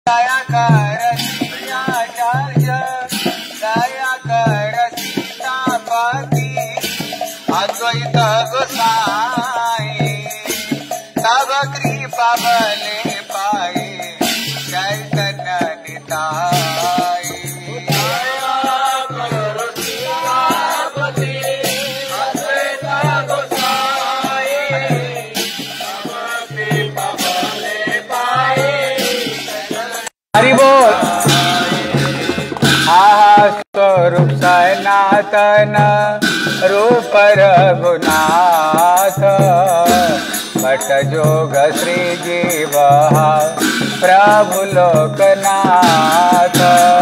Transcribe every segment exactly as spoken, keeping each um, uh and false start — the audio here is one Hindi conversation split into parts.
दया कर आचार्य दया कर सीतापति अद्वैत गोसाई तब कृपा बले पाए चैतन्य निताई। दया कर सीतापति अद्वैत गोसाई तब कृपा बले पाए। हरि बोल। आहा स्वरूप सनातन रूप रघुनाथ भट्ट जोग श्री जीव प्रभु लोकनाथ।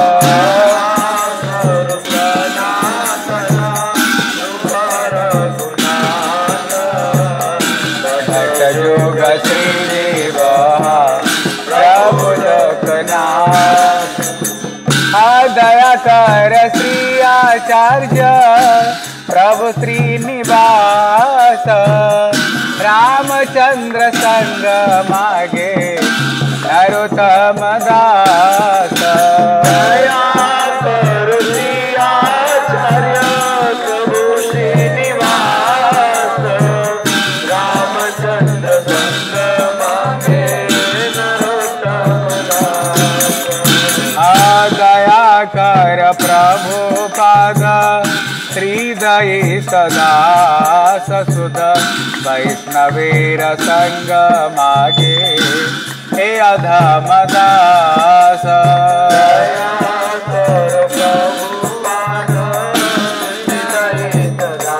स्वरूप सनातन रूप रघुनाथ भट्ट जोग श्री जीव प्रभु लोकनाथ। दया कर श्री आचार्य प्रभु श्रीनिवास रामचंद्र संग मागे नरोत्तम दास। दया कर श्री आचार्य प्रभु श्रीनिवास रामचंद्र संग मागे नरोत्तम दास। दया कर प्रभु पाद श्रीदयी सदा ससुद वैष्णवीर संग मागे हे अधम दास। दया कर प्रभु पाद श्रीदयी सदा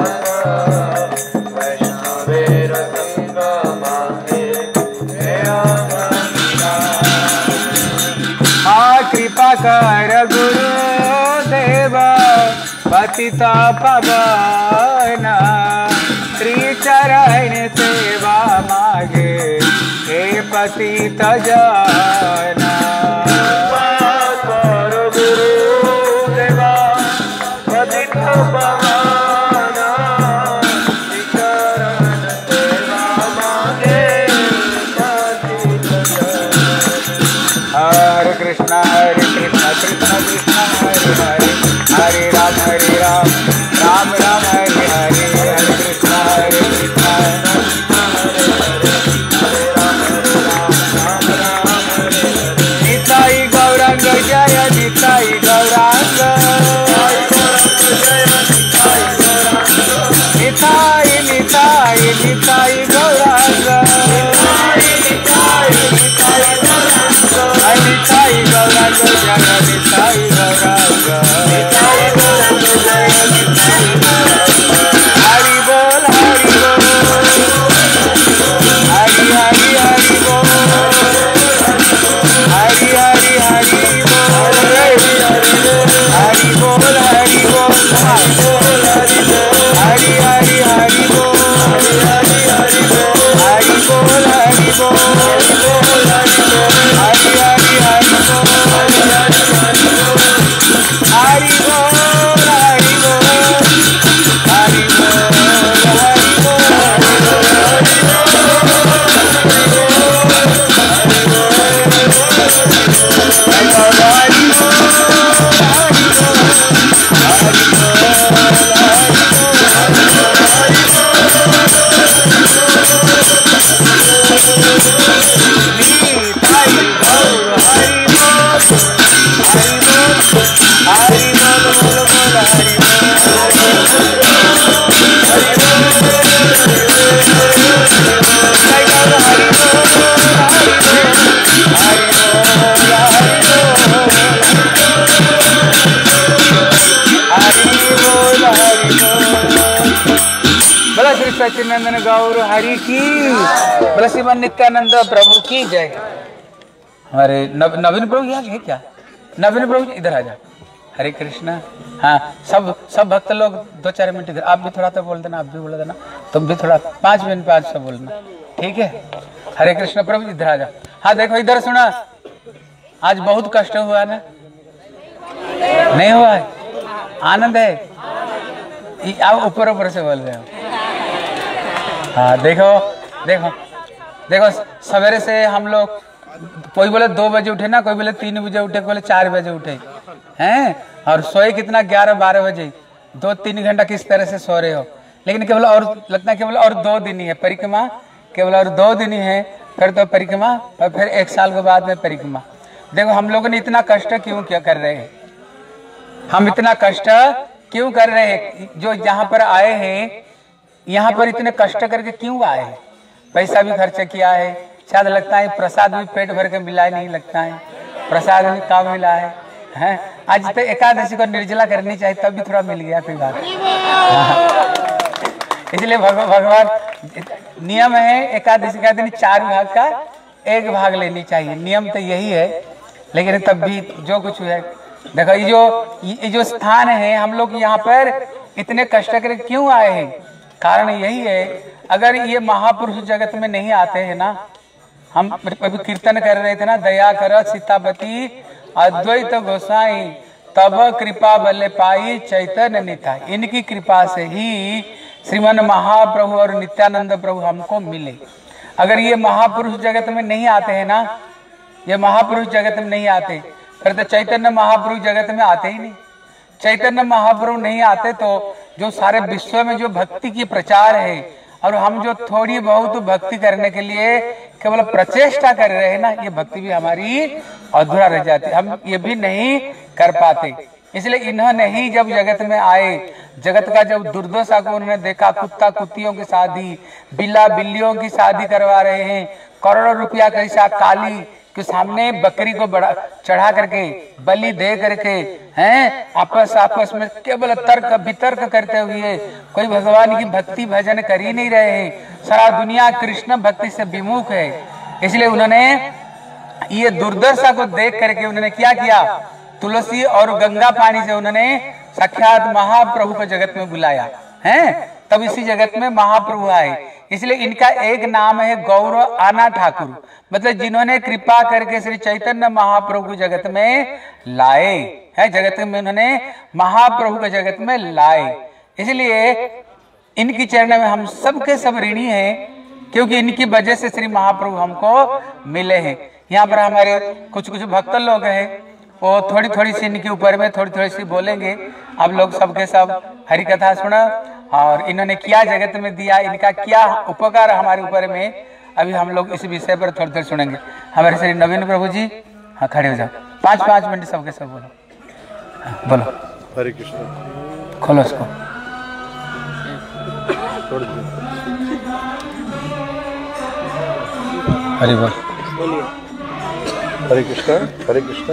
वैष्णवीर संग मागे हे अधम दास। कृपा कर गुरुदेव पतित पावन श्री चरण सेवा मागे हे पतित जन। कृपा कर गुरुदेव पतित पावन श्री चरण सेवा मागे पतित जन। हरे कृष्णा हरे कृष्णा कृष्णा कृष्णा हरे हरे हरे राम हरे राम राम राम हरे हरे हरे कृष्णा हरे कृष्णा कृष्णा हरे हरे हरे राम हरे राम राम राम हरे हरे। निताई गौरांग जय निताई गौरांग निताई निताई निताई गौरांग निताई निताई गौरांग जय निताई गौरांग हरि बोल हरि बोल हरि हरि हरि बोल हरि हरि हरि बोल हरि बोल हरि बोल हरि हरि हरि बोल हरि हरि हरि बोल हरि बोल हरि हरि हरि बोल हरि बोल हरि बोल हरि बोल सच्चिदानंद गौर हरि की बोला श्रीमान नित्यानंद प्रभु की जय। हमारे नव, नवीन प्रभु यहाँ है क्या? नवीन प्रभु इधर आ जा। हरे कृष्णा। हाँ सब सब भक्त लोग दो चार मिनट इधर। आप भी थोड़ा तो बोल देना, आप भी बोल देना, तुम भी थोड़ा पाँच मिनट पाँच सौ बोलना, ठीक है? हरे कृष्ण प्रभु इधर आ जा। हाँ देखो इधर सुना, आज बहुत कष्ट हुआ ना, नहीं हुआ है? आनंद है? आप ऊपर ऊपर से बोल रहे हो। हाँ देखो देखो देखो सवेरे से हम लोग कोई बोले दो बजे उठे ना, कोई बोले तीन बजे उठे, कोई बोले चार बजे उठे हैं, और सोए कितना ग्यारह बारह बजे, दो तीन घंटा किस तरह से सो रहे हो। लेकिन केवल और लगता है केवल और दो दिन ही है परिक्रमा, केवल और दो दिन ही है, फिर तो परिक्रमा, और फिर एक साल के बाद में परिक्रमा। देखो हम लोगों ने इतना कष्ट क्यों क्या कर रहे हैं, हम इतना कष्ट क्यों कर रहे हैं, जो यहाँ पर आए हैं यहाँ पर इतने कष्ट करके क्यों आए हैं, पैसा भी खर्च किया है, शायद लगता है प्रसाद भी पेट भर के मिला नहीं, लगता है प्रसाद भी कम मिला है, हैं? आज तो एकादशी को निर्जला करनी चाहिए तब भी थोड़ा मिल गया कोई बात। इसलिए भगवान नियम है एकादशी का दिन चार भाग का एक भाग लेनी चाहिए, नियम तो यही है। लेकिन तब भी जो कुछ है, देखो ये जो ये जो स्थान है, हम लोग यहाँ पर इतने कष्ट करके क्यों आए हैं, कारण यही है, अगर ये महापुरुष जगत में नहीं आते हैं ना, हम अभी कीर्तन कर रहे थे ना, दया कर सीतापति अद्वैत गोसाई तब कृपा बल्ले पाई चैतन्य निताई, इनकी कृपा से ही श्रीमन महाप्रभु और नित्यानंद प्रभु हमको मिले। अगर ये महापुरुष जगत में नहीं आते हैं ना, ये महापुरुष जगत में नहीं आते, फिर तो चैतन्य महापुरुष जगत में आते ही नहीं। चैतन्य महाप्रभु नहीं आते तो जो सारे विश्व में जो भक्ति की प्रचार है, और हम जो थोड़ी बहुत भक्ति करने के लिए केवल प्रचेष्टा कर रहे हैं ना, ये भक्ति भी हमारी अधूरा रह जाती, हम ये भी नहीं कर पाते। इसलिए इन्होंने ही जब जगत में आए, जगत का जब दुर्दशा को उन्होंने देखा, कुत्ता कुत्तियों की शादी, बिल्ला बिल्लियों की शादी करवा रहे हैं, करोड़ों रुपया कैसा काली के सामने बकरी को बड़ा चढ़ा करके बलि दे करके हैं, आपस आपस में केवल तर्क वितर्क करते हुए कोई भगवान की भक्ति भजन कर ही नहीं रहे हैं। सारा दुनिया कृष्ण भक्ति से विमुख है। इसलिए उन्होंने ये दुर्दशा को देख करके उन्होंने क्या किया, तुलसी और गंगा पानी से उन्होंने साक्षात महाप्रभु को जगत में बुलाया है, तब इसी जगत में महाप्रभु आए। इसलिए इनका एक नाम है गौरव आना ठाकुर, मतलब जिन्होंने कृपा करके श्री चैतन्य महाप्रभु जगत में लाए है, जगत में उन्होंने महाप्रभु के जगत में लाए। इसलिए इनकी चरण में हम सबके सब ऋणी हैं, क्योंकि इनकी वजह से श्री महाप्रभु हमको मिले हैं। यहाँ पर हमारे कुछ कुछ भक्त लोग हैं, वो थोड़ी थोड़ी सी इनके ऊपर में थोड़ी थोड़ी सी बोलेंगे। आप लोग सबके सब हरि कथा सुनो, और इन्होंने क्या जगत में दिया, इनका क्या उपकार हमारे ऊपर में, अभी हम लोग इस विषय पर थोड़ी देर सुनेंगे। हमारे श्री नवीन प्रभु जी, हाँ खड़े हो जाओ, पाँच पाँच मिनट सबके सब बोलो, हाँ, बोलो हरे कृष्ण, खोलो उसको। हरि बोल, हरे कृष्ण, हरे कृष्ण,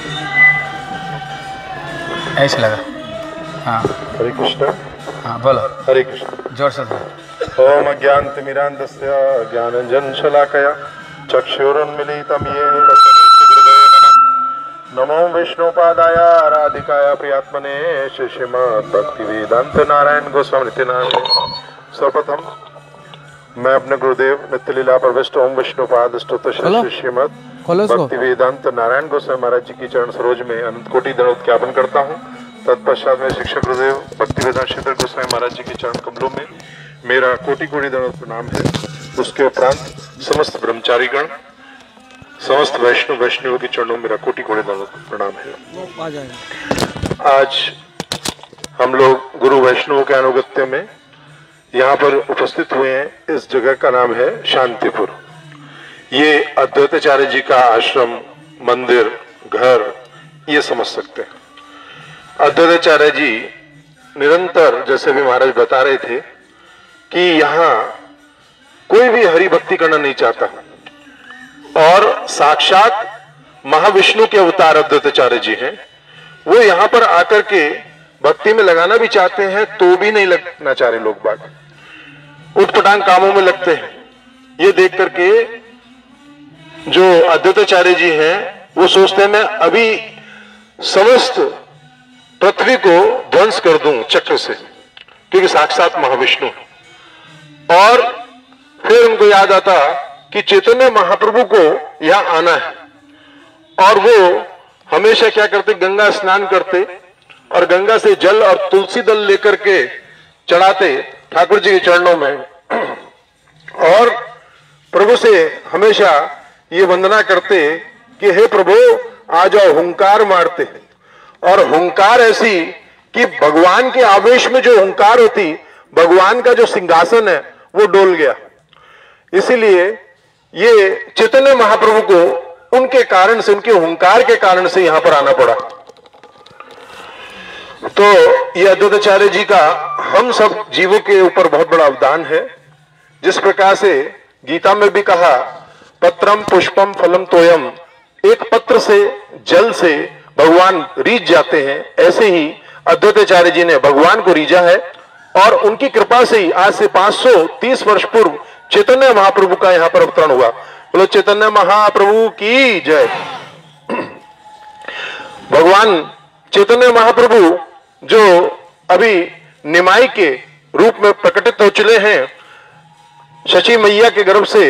ऐसे लगा, हाँ हरे कृष्ण, हाँ बोलो, हरे कृष्ण, जोर से बोलो। ओम अज्ञानतिमिरान्धस्य ज्ञानञ्जनशलाकया चक्षुरुन्मीलितं येन तस्मै श्रीगुरवे नमः। नमो विष्णुपादाय राधिकाय प्रियात्मने श्री श्रीमद् भक्तिवेदांत नारायण गोस्वामी नित्य नामे। सर्वप्रथम मैं अपने गुरुदेव नित्य लीला प्रविष्ट ओम विष्णुपाद स्तोत्र श्री श्रीमद् भक्तिवेदांत नारायण गोस्वामी महाराज जी की चरण सरोज में अनंत कोटि दंडवत ज्ञापन करता हूँ। तत्पश्चात में शिक्षक गुरुदेव भक्तिवेदांत श्रीधर गोस्वामी महाराज जी के चरण कमलों में मेरा कोटि कोटि दंडवत प्रणाम है। उसके उपरांत समस्त ब्रह्मचारीगण, समस्त वैष्णव वैष्णव के चरणों में मेरा कोटि कोटि दंडवत प्रणाम है। आज हम लोग गुरु वैष्णव के अनुगत्य में यहाँ पर उपस्थित हुए हैं। इस जगह का नाम है शांतिपुर। ये अद्वैताचार्य जी का आश्रम, मंदिर, घर ये समझ सकते हैं। अद्वैताचार्य जी निरंतर, जैसे भी महाराज बता रहे थे, कि यहाँ कोई भी हरि भक्ति करना नहीं चाहता, और साक्षात महाविष्णु के अवतार अद्वैताचार्य जी हैं। वो यहाँ पर आकर के भक्ति में लगाना भी चाहते हैं तो भी नहीं लगना चाह रहे लोग बात, उठपटांग कामों में लगते हैं। ये देख करके जो अद्वैताचार्य जी हैं वो सोचते हैं मैं अभी समस्त पृथ्वी को ध्वंस कर दूं चक्र से, क्योंकि साक्षात महाविष्णु। और फिर उनको याद आता कि चैतन्य महाप्रभु को यहां आना है, और वो हमेशा क्या करते, गंगा स्नान करते और गंगा से जल और तुलसी दल लेकर के चढ़ाते ठाकुर जी के चरणों में, और प्रभु से हमेशा ये वंदना करते कि हे प्रभु आ जाओ, हुंकार मारते। और हुंकार ऐसी कि भगवान के आवेश में जो हुंकार होती, भगवान का जो सिंहासन है वो डोल गया। इसीलिए ये चैतन्य महाप्रभु को उनके कारण से, उनके हुंकार के कारण से यहां पर आना पड़ा। तो ये अद्वैताचार्य जी का हम सब जीवों के ऊपर बहुत बड़ा अवदान है। जिस प्रकार से गीता में भी कहा, पत्रम पुष्पम फलम तोयम, एक पत्र से, जल से भगवान रीझ जाते हैं, ऐसे ही अद्वैताचार्य जी ने भगवान को रीझा है। और उनकी कृपा से ही आज से पांच सौ तीस वर्ष पूर्व चैतन्य महाप्रभु का यहां पर अवतरण हुआ। बोलो चैतन्य महाप्रभु की जय। भगवान चैतन्य महाप्रभु जो अभी निमाई के रूप में प्रकटित हो चले हैं शची मैया के गर्भ से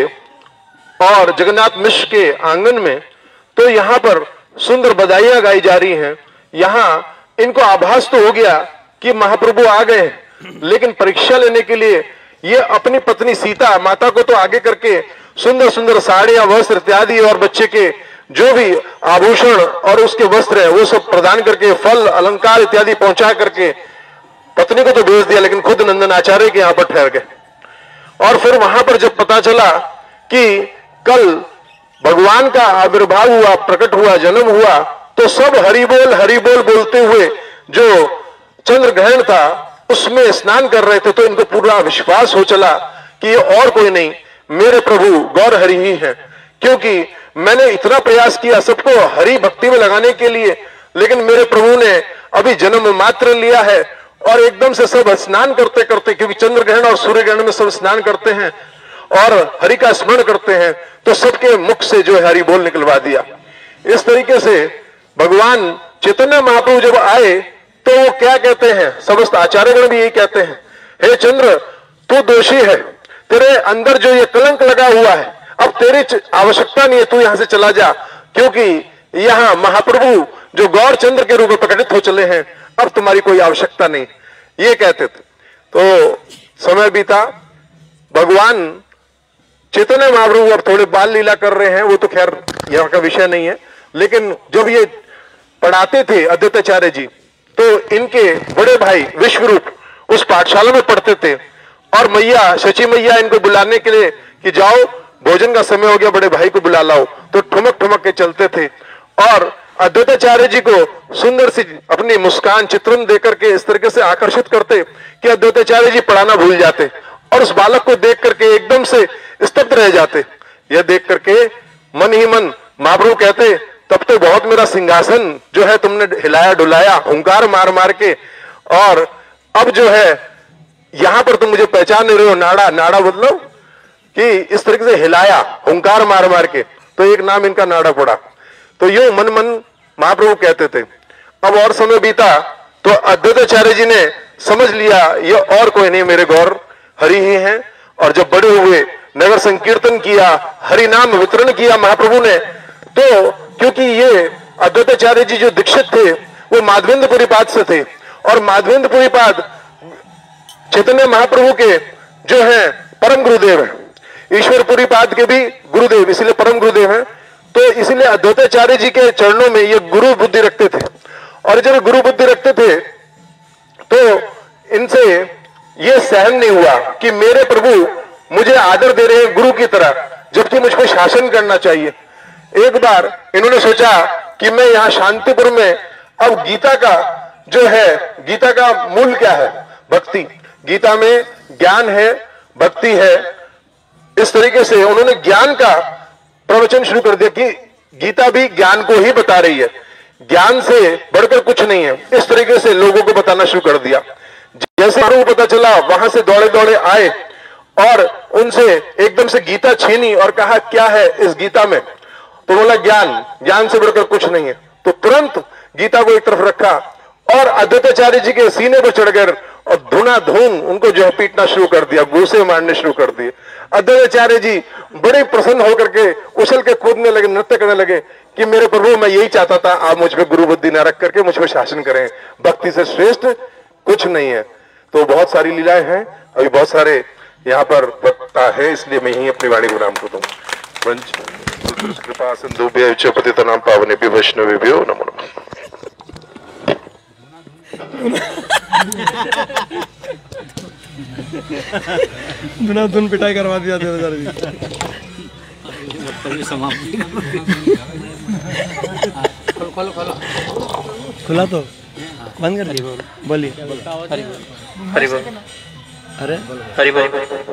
और जगन्नाथ मिश्र के आंगन में, तो यहां पर सुंदर बधाइयां गाई जा रही हैं। यहां इनको आभास तो हो गया कि महाप्रभु आ गए, लेकिन परीक्षा लेने के लिए ये अपनी पत्नी सीता माता को तो आगे करके सुंदर सुंदर साड़ियां, वस्त्र इत्यादि और बच्चे के जो भी आभूषण और उसके वस्त्र है वो सब प्रदान करके, फल अलंकार इत्यादि पहुंचा करके पत्नी को तो भेज दिया, लेकिन खुद नंदन आचार्य के यहां पर ठहर गए। और फिर वहां पर जब पता चला कि कल भगवान का आविर्भाव हुआ, प्रकट हुआ, जन्म हुआ, तो सब हरि बोल हरि बोल बोलते हुए जो चंद्र ग्रहण था उसमें स्नान कर रहे थे। तो इनको पूरा विश्वास हो चला कि ये और कोई नहीं, मेरे प्रभु गौर हरि ही है। क्योंकि मैंने इतना प्रयास किया सबको हरि भक्ति में लगाने के लिए, लेकिन मेरे प्रभु ने अभी जन्म मात्र लिया है। और एकदम से सब स्नान करते करते, क्योंकि चंद्र ग्रहण और सूर्य ग्रहण में सब स्नान करते हैं और हरि का स्मरण करते हैं, तो सबके मुख से जो है हरि बोल निकलवा दिया। इस तरीके से भगवान चैतन्य महाप्रभु जब आए तो वो क्या कहते हैं, समस्त आचार्यगण भी यही कहते हैं, हे चंद्र तू दोषी है, तेरे अंदर जो ये कलंक लगा हुआ है, अब तेरी आवश्यकता नहीं है, तू यहां से चला जा, क्योंकि यहां महाप्रभु जो गौर चंद्र के रूप में प्रकटित हो चले हैं, अब तुम्हारी कोई आवश्यकता नहीं, ये कहते थे। तो समय बीता, भगवान चैतन्य महाप्रभु अब थोड़े बाल लीला कर रहे हैं, वो तो खैर यहाँ का विषय नहीं है, लेकिन जब ये पढ़ाते थे अद्वैताचार्य जी, तो इनके बड़े भाई विश्वरूप उस पाठशाला में पढ़ते थे। और मैया शची मैया इनको बुलाने के लिए कि जाओ भोजन का समय हो गया, बड़े भाई को बुला लाओ, तो ठुमक ठुमक के चलते थे। और अद्वैताचार्य जी को सुंदर सी अपनी मुस्कान चित्रण देकर के इस तरीके से आकर्षित करते कि अद्वैताचार्य जी पढ़ाना भूल जाते और उस बालक को देख करके एकदम से स्तब्ध रह जाते। यह देख करके मन ही मन महाप्रभु कहते, तब तो बहुत मेरा सिंहासन जो है तुमने हिलाया डुलाया हुंकार मार मार के, और अब जो है यहां पर तुम मुझे पहचान नहीं रहे हो, नाड़ा नाड़ा मतलब कि इस तरीके से हिलाया हुंकार मार मार के, तो एक नाम इनका नाड़ा पड़ा। तो यूं मन मन महाप्रभु कहते थे। अब और समय बीता तो अद्वैताचार्य जी ने समझ लिया ये और कोई नहीं, मेरे गौर हरि ही हैं। और जब बड़े हुए, नगर संकीर्तन किया, हरि नाम वितरण किया महाप्रभु ने, तो क्योंकि ये अद्वैताचार्य जी जो दीक्षित थे वो माधवेंद्रपुरी पाद से थे, और माधवेंद्रपुरी पाद चैतन्य महाप्रभु के जो है परम गुरुदेव हैं, ईश्वरपुरी पाद के भी गुरुदेव, इसलिए परम गुरुदेव हैं। तो इसलिए अद्वैताचार्य जी के चरणों में ये गुरु बुद्धि रखते थे। और जब गुरु बुद्धि रखते थे तो इनसे ये सहन नहीं हुआ कि मेरे प्रभु मुझे आदर दे रहे हैं गुरु की तरह, जबकि मुझको शासन करना चाहिए। एक बार इन्होंने सोचा कि मैं यहाँ शांतिपुर में अब गीता का जो है, गीता का मूल क्या है, भक्ति, गीता में ज्ञान है, भक्ति है। इस तरीके से उन्होंने ज्ञान का प्रवचन शुरू कर दिया कि गीता भी ज्ञान को ही बता रही है, ज्ञान से बढ़कर कुछ नहीं है। इस तरीके से लोगों को बताना शुरू कर दिया। जैसे उनको पता चला, वहां से दौड़े दौड़े आए और उनसे एकदम से गीता छीनी और कहा क्या है इस गीता में, तो बोला ज्ञान, ज्ञान से बढ़कर कुछ नहीं है। तो तुरंत गीता को एक तरफ रखा और अद्वैताचार्य जी के सीने पर चढ़ गए और धुना धुन उनको जो है पीटना शुरू कर दिया, घूसे मारने शुरू कर दिए। अद्वैताचार्य जी बड़े प्रसन्न होकर के उछल के कूदने लगे, नृत्य करने लगे कि मेरे प्रभु मैं यही चाहता था, आप मुझ पर गुरु बुद्धि न रख करके मुझ पर शासन करें, भक्ति से श्रेष्ठ कुछ नहीं है। तो बहुत सारी लीलाएं हैं, अभी बहुत सारे यहाँ पर वक्ता है, इसलिए मैं ही अपनी वाणी को नाम को दूं। कृपा सिंधुभ्यः च पतितानां पावनेभ्यो वैष्णवेभ्यो नमो नमः। दुना धुन पिटाई करवा दिया था सर जी। खोलो खोलो खुला तो बंद कर दिया। बोलिए। हरि बोल। अरे हरि बोल।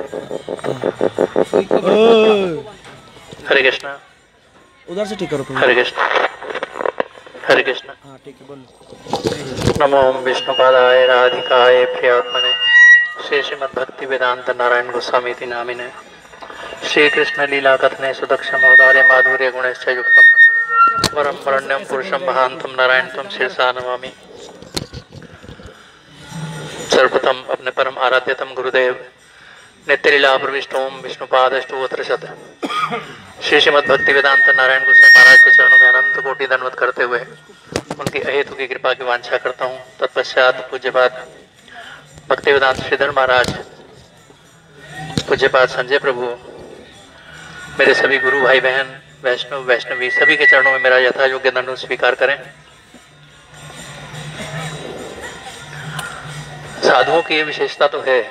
ओ हरे कृष्णा। उधर से ठीक करो तुम। हरे कृष्णा। हरे कृष्णा। हाँ ठीक है बोलो। नमो विष्णुपादाय राधिकाय प्रियात्मने श्री श्रीमद् भक्ति वेदांत नारायण गोस्वामी नामिने श्री कृष्ण लीला कथने सुदक्षम औदार्य माधुर्य गुणश्च युक्तम वरम वरण्यम पुरुषम महांतम नारायण तम शीर्षा नमामि। सर्वप्रथम अपने परम आराध्यतम गुरुदेव नित्य लीला प्रविष्टोम विष्णुपाद अष्टोत्तर शत श्री श्रीमद् भक्ति वेदांत नारायण गोस्वामी महाराज के चरणों में अनंत कोटि दंडवत करते हुए उनकी अहेतु की कृपा की वांछा करता हूँ। तत्पश्चात पूज्यपाद भक्ति वेदांत श्रीधर महाराज, पूज्यपाद संजय प्रभु, मेरे सभी गुरु भाई बहन, वैष्णव वैष्णवी सभी के चरणों में मेरा यथा योग्य दंड स्वीकार करें। साधुओं की ये विशेषता तो है,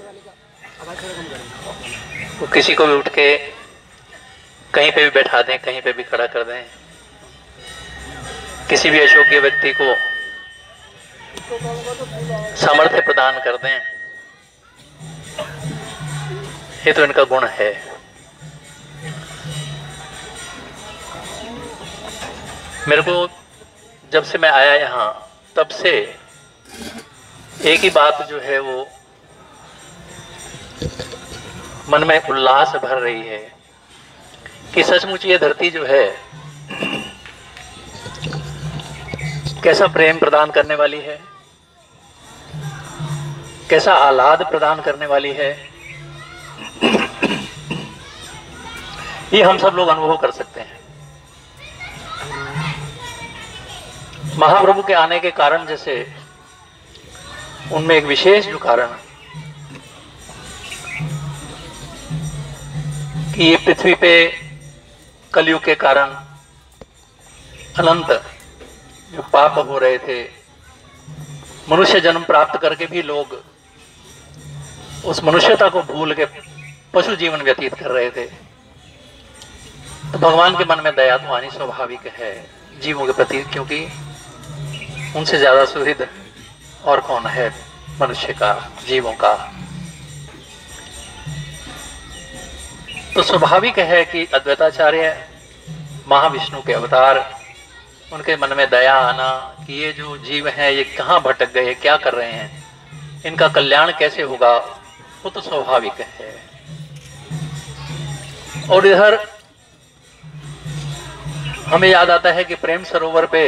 वो किसी को भी उठ के कहीं पे भी बैठा दें, कहीं पे भी खड़ा कर दें, किसी भी अयोग्य व्यक्ति को सामर्थ्य प्रदान कर दें, ये तो इनका गुण है। मेरे को जब से मैं आया यहाँ तब से एक ही बात जो है वो मन में उल्लास भर रही है कि सचमुच ये धरती जो है कैसा प्रेम प्रदान करने वाली है, कैसा आह्लाद प्रदान करने वाली है, ये हम सब लोग अनुभव कर सकते हैं। महाप्रभु के आने के कारण जैसे उनमें एक विशेष जो कारण कि ये पृथ्वी पे कलयुग के कारण अनंत जो पाप हो रहे थे, मनुष्य जन्म प्राप्त करके भी लोग उस मनुष्यता को भूल के पशु जीवन व्यतीत कर रहे थे, तो भगवान के मन में दया तो आनी स्वाभाविक है जीवों के प्रति, क्योंकि उनसे ज्यादा सुहृद और कौन है मनुष्य का, जीवों का। तो स्वाभाविक है कि अद्वैताचार्य महाविष्णु के अवतार, उनके मन में दया आना कि ये जो जीव हैं ये कहाँ भटक गए, क्या कर रहे हैं, इनका कल्याण कैसे होगा, वो तो स्वाभाविक है। और इधर हमें याद आता है कि प्रेम सरोवर पे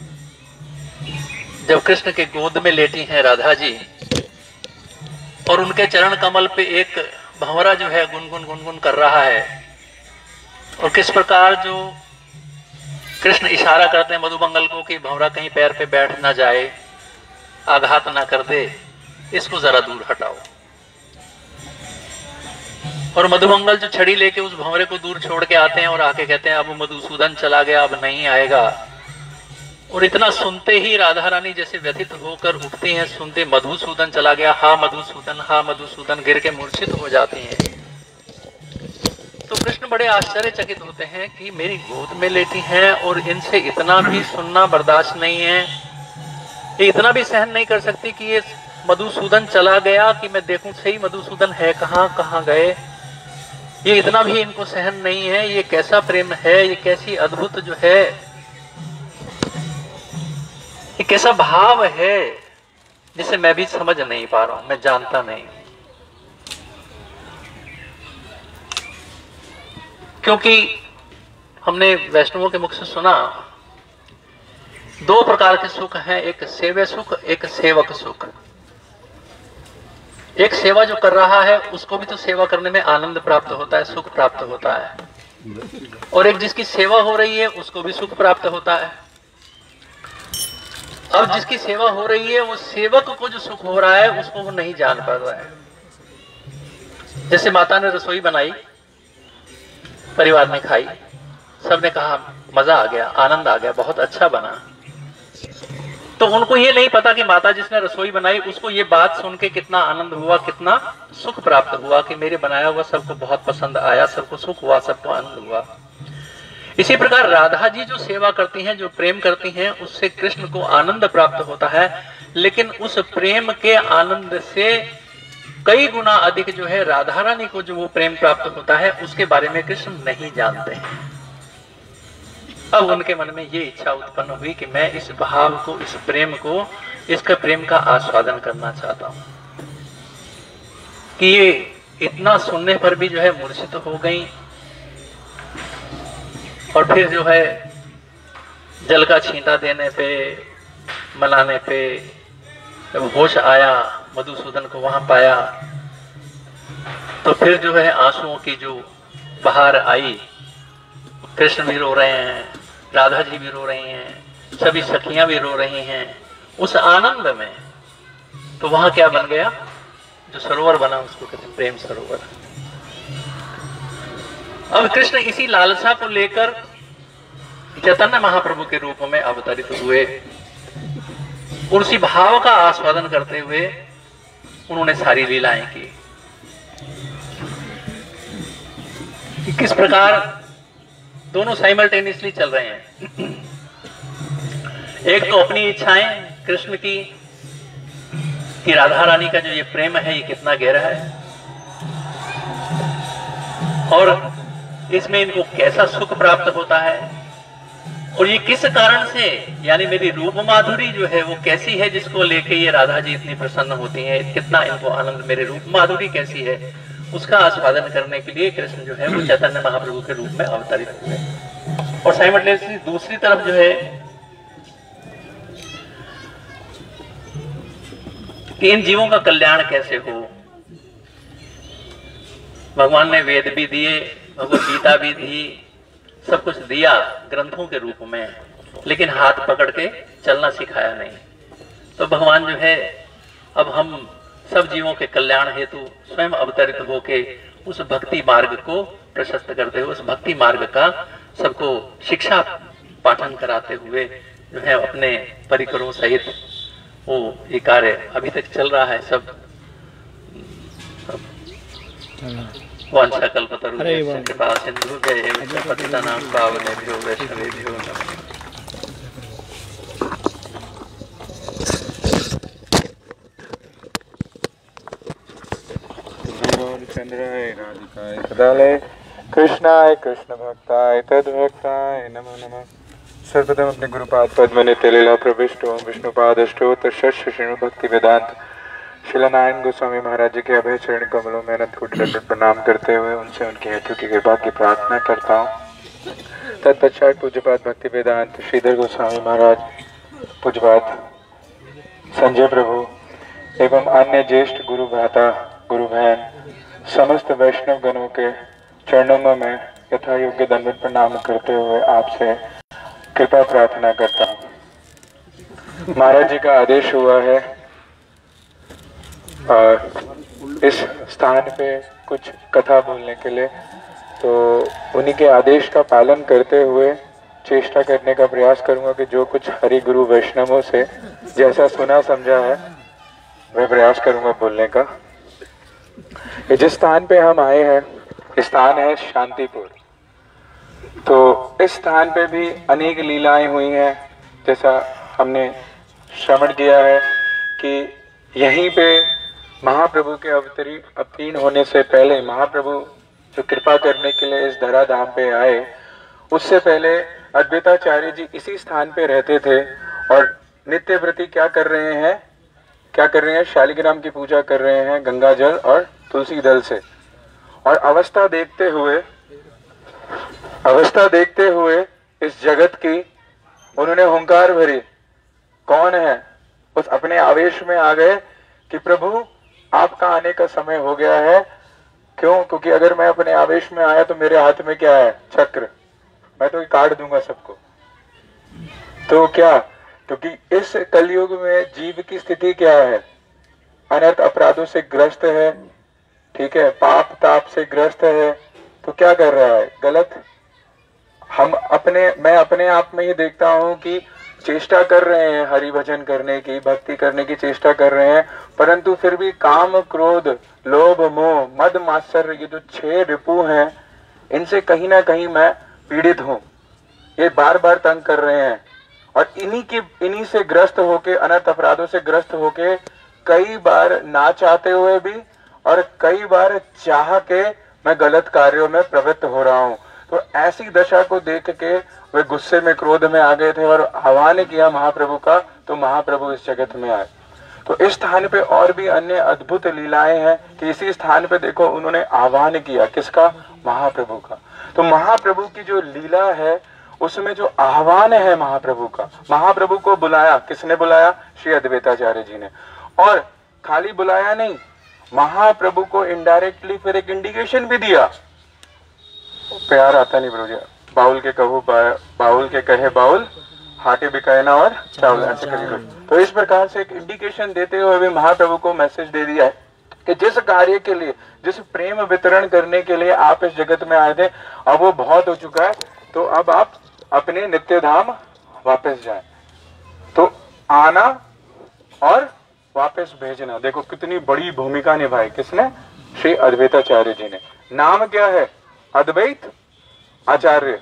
जब कृष्ण के गोद में लेटी हैं राधा जी और उनके चरण कमल पे एक भंवरा जो है गुनगुन गुनगुन कर रहा है, और किस प्रकार जो कृष्ण इशारा करते हैं मधुमंगल को कि भंवरा कहीं पैर पे बैठ ना जाए, आघात ना कर दे, इसको जरा दूर हटाओ। और मधुमंगल जो छड़ी लेके उस भंवरे को दूर छोड़ के आते हैं और आके कहते हैं अब मधुसूदन चला गया, अब नहीं आएगा। और इतना सुनते ही राधा रानी जैसे व्यथित होकर उठती हैं, सुनते मधुसूदन चला गया, हा मधुसूदन, हा मधुसूदन, गिर के मूर्छित हो जाती हैं। तो कृष्ण बड़े आश्चर्यचकित होते हैं कि मेरी गोद में लेटी हैं और इनसे इतना भी सुनना बर्दाश्त नहीं है, ये इतना भी सहन नहीं कर सकती कि ये मधुसूदन चला गया कि मैं देखूं सही मधुसूदन है कहाँ, कहाँ गए। ये इतना भी इनको सहन नहीं है। ये कैसा प्रेम है, ये कैसी अद्भुत जो है, ये कैसा भाव है जिसे मैं भी समझ नहीं पा रहा हूं, मैं जानता नहीं। क्योंकि हमने वैष्णवों के मुख से सुना दो प्रकार के सुख हैं, एक सेव्य सुख, एक सेवक सुख। एक सेवा जो कर रहा है उसको भी तो सेवा करने में आनंद प्राप्त होता है, सुख प्राप्त होता है, और एक जिसकी सेवा हो रही है उसको भी सुख प्राप्त होता है। अब जिसकी सेवा हो रही है वो सेवक को जो सुख हो रहा है उसको वो नहीं जान पा रहा है। जैसे माता ने रसोई बनाई, परिवार ने खाई, सबने कहा मजा आ गया, आनंद आ गया, बहुत अच्छा बना। तो उनको ये नहीं पता कि माता जिसने रसोई बनाई उसको ये बात सुन के कितना आनंद हुआ, कितना सुख प्राप्त हुआ कि मेरे बनाया हुआ सबको बहुत पसंद आया, सबको सुख हुआ, सबको आनंद हुआ। इसी प्रकार राधा जी जो सेवा करती हैं, जो प्रेम करती हैं, उससे कृष्ण को आनंद प्राप्त होता है, लेकिन उस प्रेम के आनंद से कई गुना अधिक जो है राधा रानी को जो वो प्रेम प्राप्त होता है उसके बारे में कृष्ण नहीं जानते हैं। अब उनके मन में ये इच्छा उत्पन्न हुई कि मैं इस भाव को, इस प्रेम को, इसका प्रेम का आस्वादन करना चाहता हूं। कि ये इतना सुनने पर भी जो है मूर्छित तो हो गई, और फिर जो है जल का छींटा देने पे, मनाने पे जब होश आया, मधुसूदन को वहां पाया, तो फिर जो है आंसुओं की जो बहार आई, कृष्ण भी रो रहे हैं, राधा जी भी रो रही हैं, सभी सखियां भी रो रही हैं उस आनंद में। तो वहां क्या बन गया, जो सरोवर बना उसको कहते हैं प्रेम सरोवर। अब कृष्ण इसी लालसा को लेकर चैतन्य महाप्रभु के रूप में अवतरित हुए, और उसी भाव का आस्वादन करते हुए उन्होंने सारी लीलाएं की। किस प्रकार दोनों साइमल्टेनियसली चल रहे हैं। एक तो अपनी इच्छाएं कृष्ण की कि राधा रानी का जो ये प्रेम है ये कितना गहरा है, और इसमें इनको कैसा सुख प्राप्त होता है, और ये किस कारण से, यानी मेरी रूप माधुरी जो है वो कैसी है जिसको लेके ये राधा जी इतनी प्रसन्न होती हैं, कितना इनको आनंद, मेरी रूप माधुरी कैसी है, उसका आस्वादन करने के लिए कृष्ण जो है वो चैतन्य महाप्रभु के रूप में अवतरित हुए। और साइमल्टेनियसली दूसरी तरफ जो है कि इन जीवों का कल्याण कैसे हो। भगवान ने वेद भी दिए, भगवत गीता भी दी, सब कुछ दिया ग्रंथों के रूप में, लेकिन हाथ पकड़ के चलना सिखाया नहीं। तो भगवान जो है अब हम सब जीवों के कल्याण हेतु स्वयं अवतरित होके उस भक्ति मार्ग को प्रशस्त करते हुए, उस भक्ति मार्ग का सबको शिक्षा पाठन कराते हुए जो है अपने परिकरों सहित वो ये कार्य अभी तक चल रहा है। सब वांछा कल्पतरुभ्यश्च कृपा सिन्धुभ्यः एव च पतितानां पावनेभ्यो वैष्णवेभ्यो नमः। चंद्राय राधिकाय तदालय कृष्णाय कृष्ण भक्ताय तद्भक्ताय नमो नमः। सर्वप्रथम अपने गुरुपाद पद्म नित्य लीला प्रविष्टो विष्णुपादष्टोत्तर षष्ठ श्रेणु भक्ति वेदांत शिलानारायण गोस्वामी महाराज जी के अभय चरण कमलों में अनंत कोटि दंडवत प्रणाम करते हुए उनसे उनकी हेतु की कृपा की प्रार्थना करता हूँ। तत्पश्चात पूज्यपाद भक्ति वेदांत श्रीधर गोस्वामी महाराज, पूज्यपाद संजय प्रभु एवं अन्य ज्येष्ठ गुरु भ्राता, गुरु बहन, समस्त वैष्णव गणों के चरणों में यथा योग्य दंडवत प्रणाम करते हुए आपसे कृपा प्रार्थना करता हूँ। महाराज जी का आदेश हुआ है और इस स्थान पे कुछ कथा बोलने के लिए, तो उन्हीं के आदेश का पालन करते हुए चेष्टा करने का प्रयास करूंगा कि जो कुछ हरि गुरु वैष्णवों से जैसा सुना समझा है वह प्रयास करूंगा बोलने का। ये जिस स्थान पे हम आए हैं स्थान है शांतिपुर। तो इस स्थान पे भी अनेक लीलाएं हुई हैं, जैसा हमने श्रवण किया है कि यहीं पे महाप्रभु के अवतरी अवतीर्ण होने से पहले महाप्रभु जो कृपा करने के लिए इस धरा धाम पे आए, उससे पहले अद्वैताचार्य जी इसी स्थान पे रहते थे और नित्य व्रती क्या कर रहे हैं क्या कर रहे हैं शालिग्राम की पूजा कर रहे हैं गंगा जल और तुलसी दल से। और अवस्था देखते हुए अवस्था देखते हुए इस जगत की उन्होंने हुंकार भरी, कौन है, उस अपने आवेश में आ गए कि प्रभु आपका आने का समय हो गया है। क्यों? क्योंकि अगर मैं अपने आवेश में आया तो मेरे हाथ में क्या है, चक्र, मैं तो काट दूंगा सबको। तो क्या, क्योंकि इस कलयुग में जीव की स्थिति क्या है, अनर्थ अपराधों से ग्रस्त है, ठीक है, पाप ताप से ग्रस्त है, तो क्या कर रहा है, गलत हम अपने मैं अपने आप में ही देखता हूँ कि चेष्टा कर रहे हैं हरि भजन करने की, भक्ति करने की चेष्टा कर रहे हैं, परंतु फिर भी काम, क्रोध, लोभ, मोह, मद, मात्सर्य, ये जो छह रिपु हैं, इनसे कहीं ना कहीं मैं पीड़ित हूँ। ये बार बार तंग कर रहे हैं और इन्हीं की इन्हीं से ग्रस्त होके, अनर्थ अपराधों से ग्रस्त होके कई बार ना चाहते हुए भी और कई बार चाह के मैं गलत कार्यों में प्रवृत्त हो रहा हूँ। तो ऐसी दशा को देख के वे गुस्से में, क्रोध में आ गए थे और आह्वान किया महाप्रभु का, तो महाप्रभु इस जगत में आए। तो इस स्थान पे और भी अन्य अद्भुत लीलाएं हैं कि इसी स्थान पे देखो उन्होंने आह्वान किया, किसका? महाप्रभु का। तो महाप्रभु की जो लीला है उसमें जो आह्वान है महाप्रभु का, महाप्रभु को बुलाया, किसने बुलाया? श्री अद्वैताचार्य जी ने। और खाली बुलाया नहीं, महाप्रभु को इनडायरेक्टली फिर एक इंडिकेशन भी दिया। प्यार आता नहीं प्रभु जी, बाउल के कहू बाउल के कहे बाउल, हाटे बिकाए ना और चावल, ऐसे करिए। तो इस प्रकार से एक इंडिकेशन देते हुए भी महाप्रभु को मैसेज दे दिया है कि जिस कार्य के लिए, जिस प्रेम वितरण करने के लिए आप इस जगत में आए थे, अब वो बहुत हो चुका है, तो अब आप अपने नित्य धाम वापस जाएं। तो आना और वापस भेजना, देखो कितनी बड़ी भूमिका निभाई किसने? श्री अद्वैताचार्य जी ने। नाम क्या है? अद्वैत आचार्य।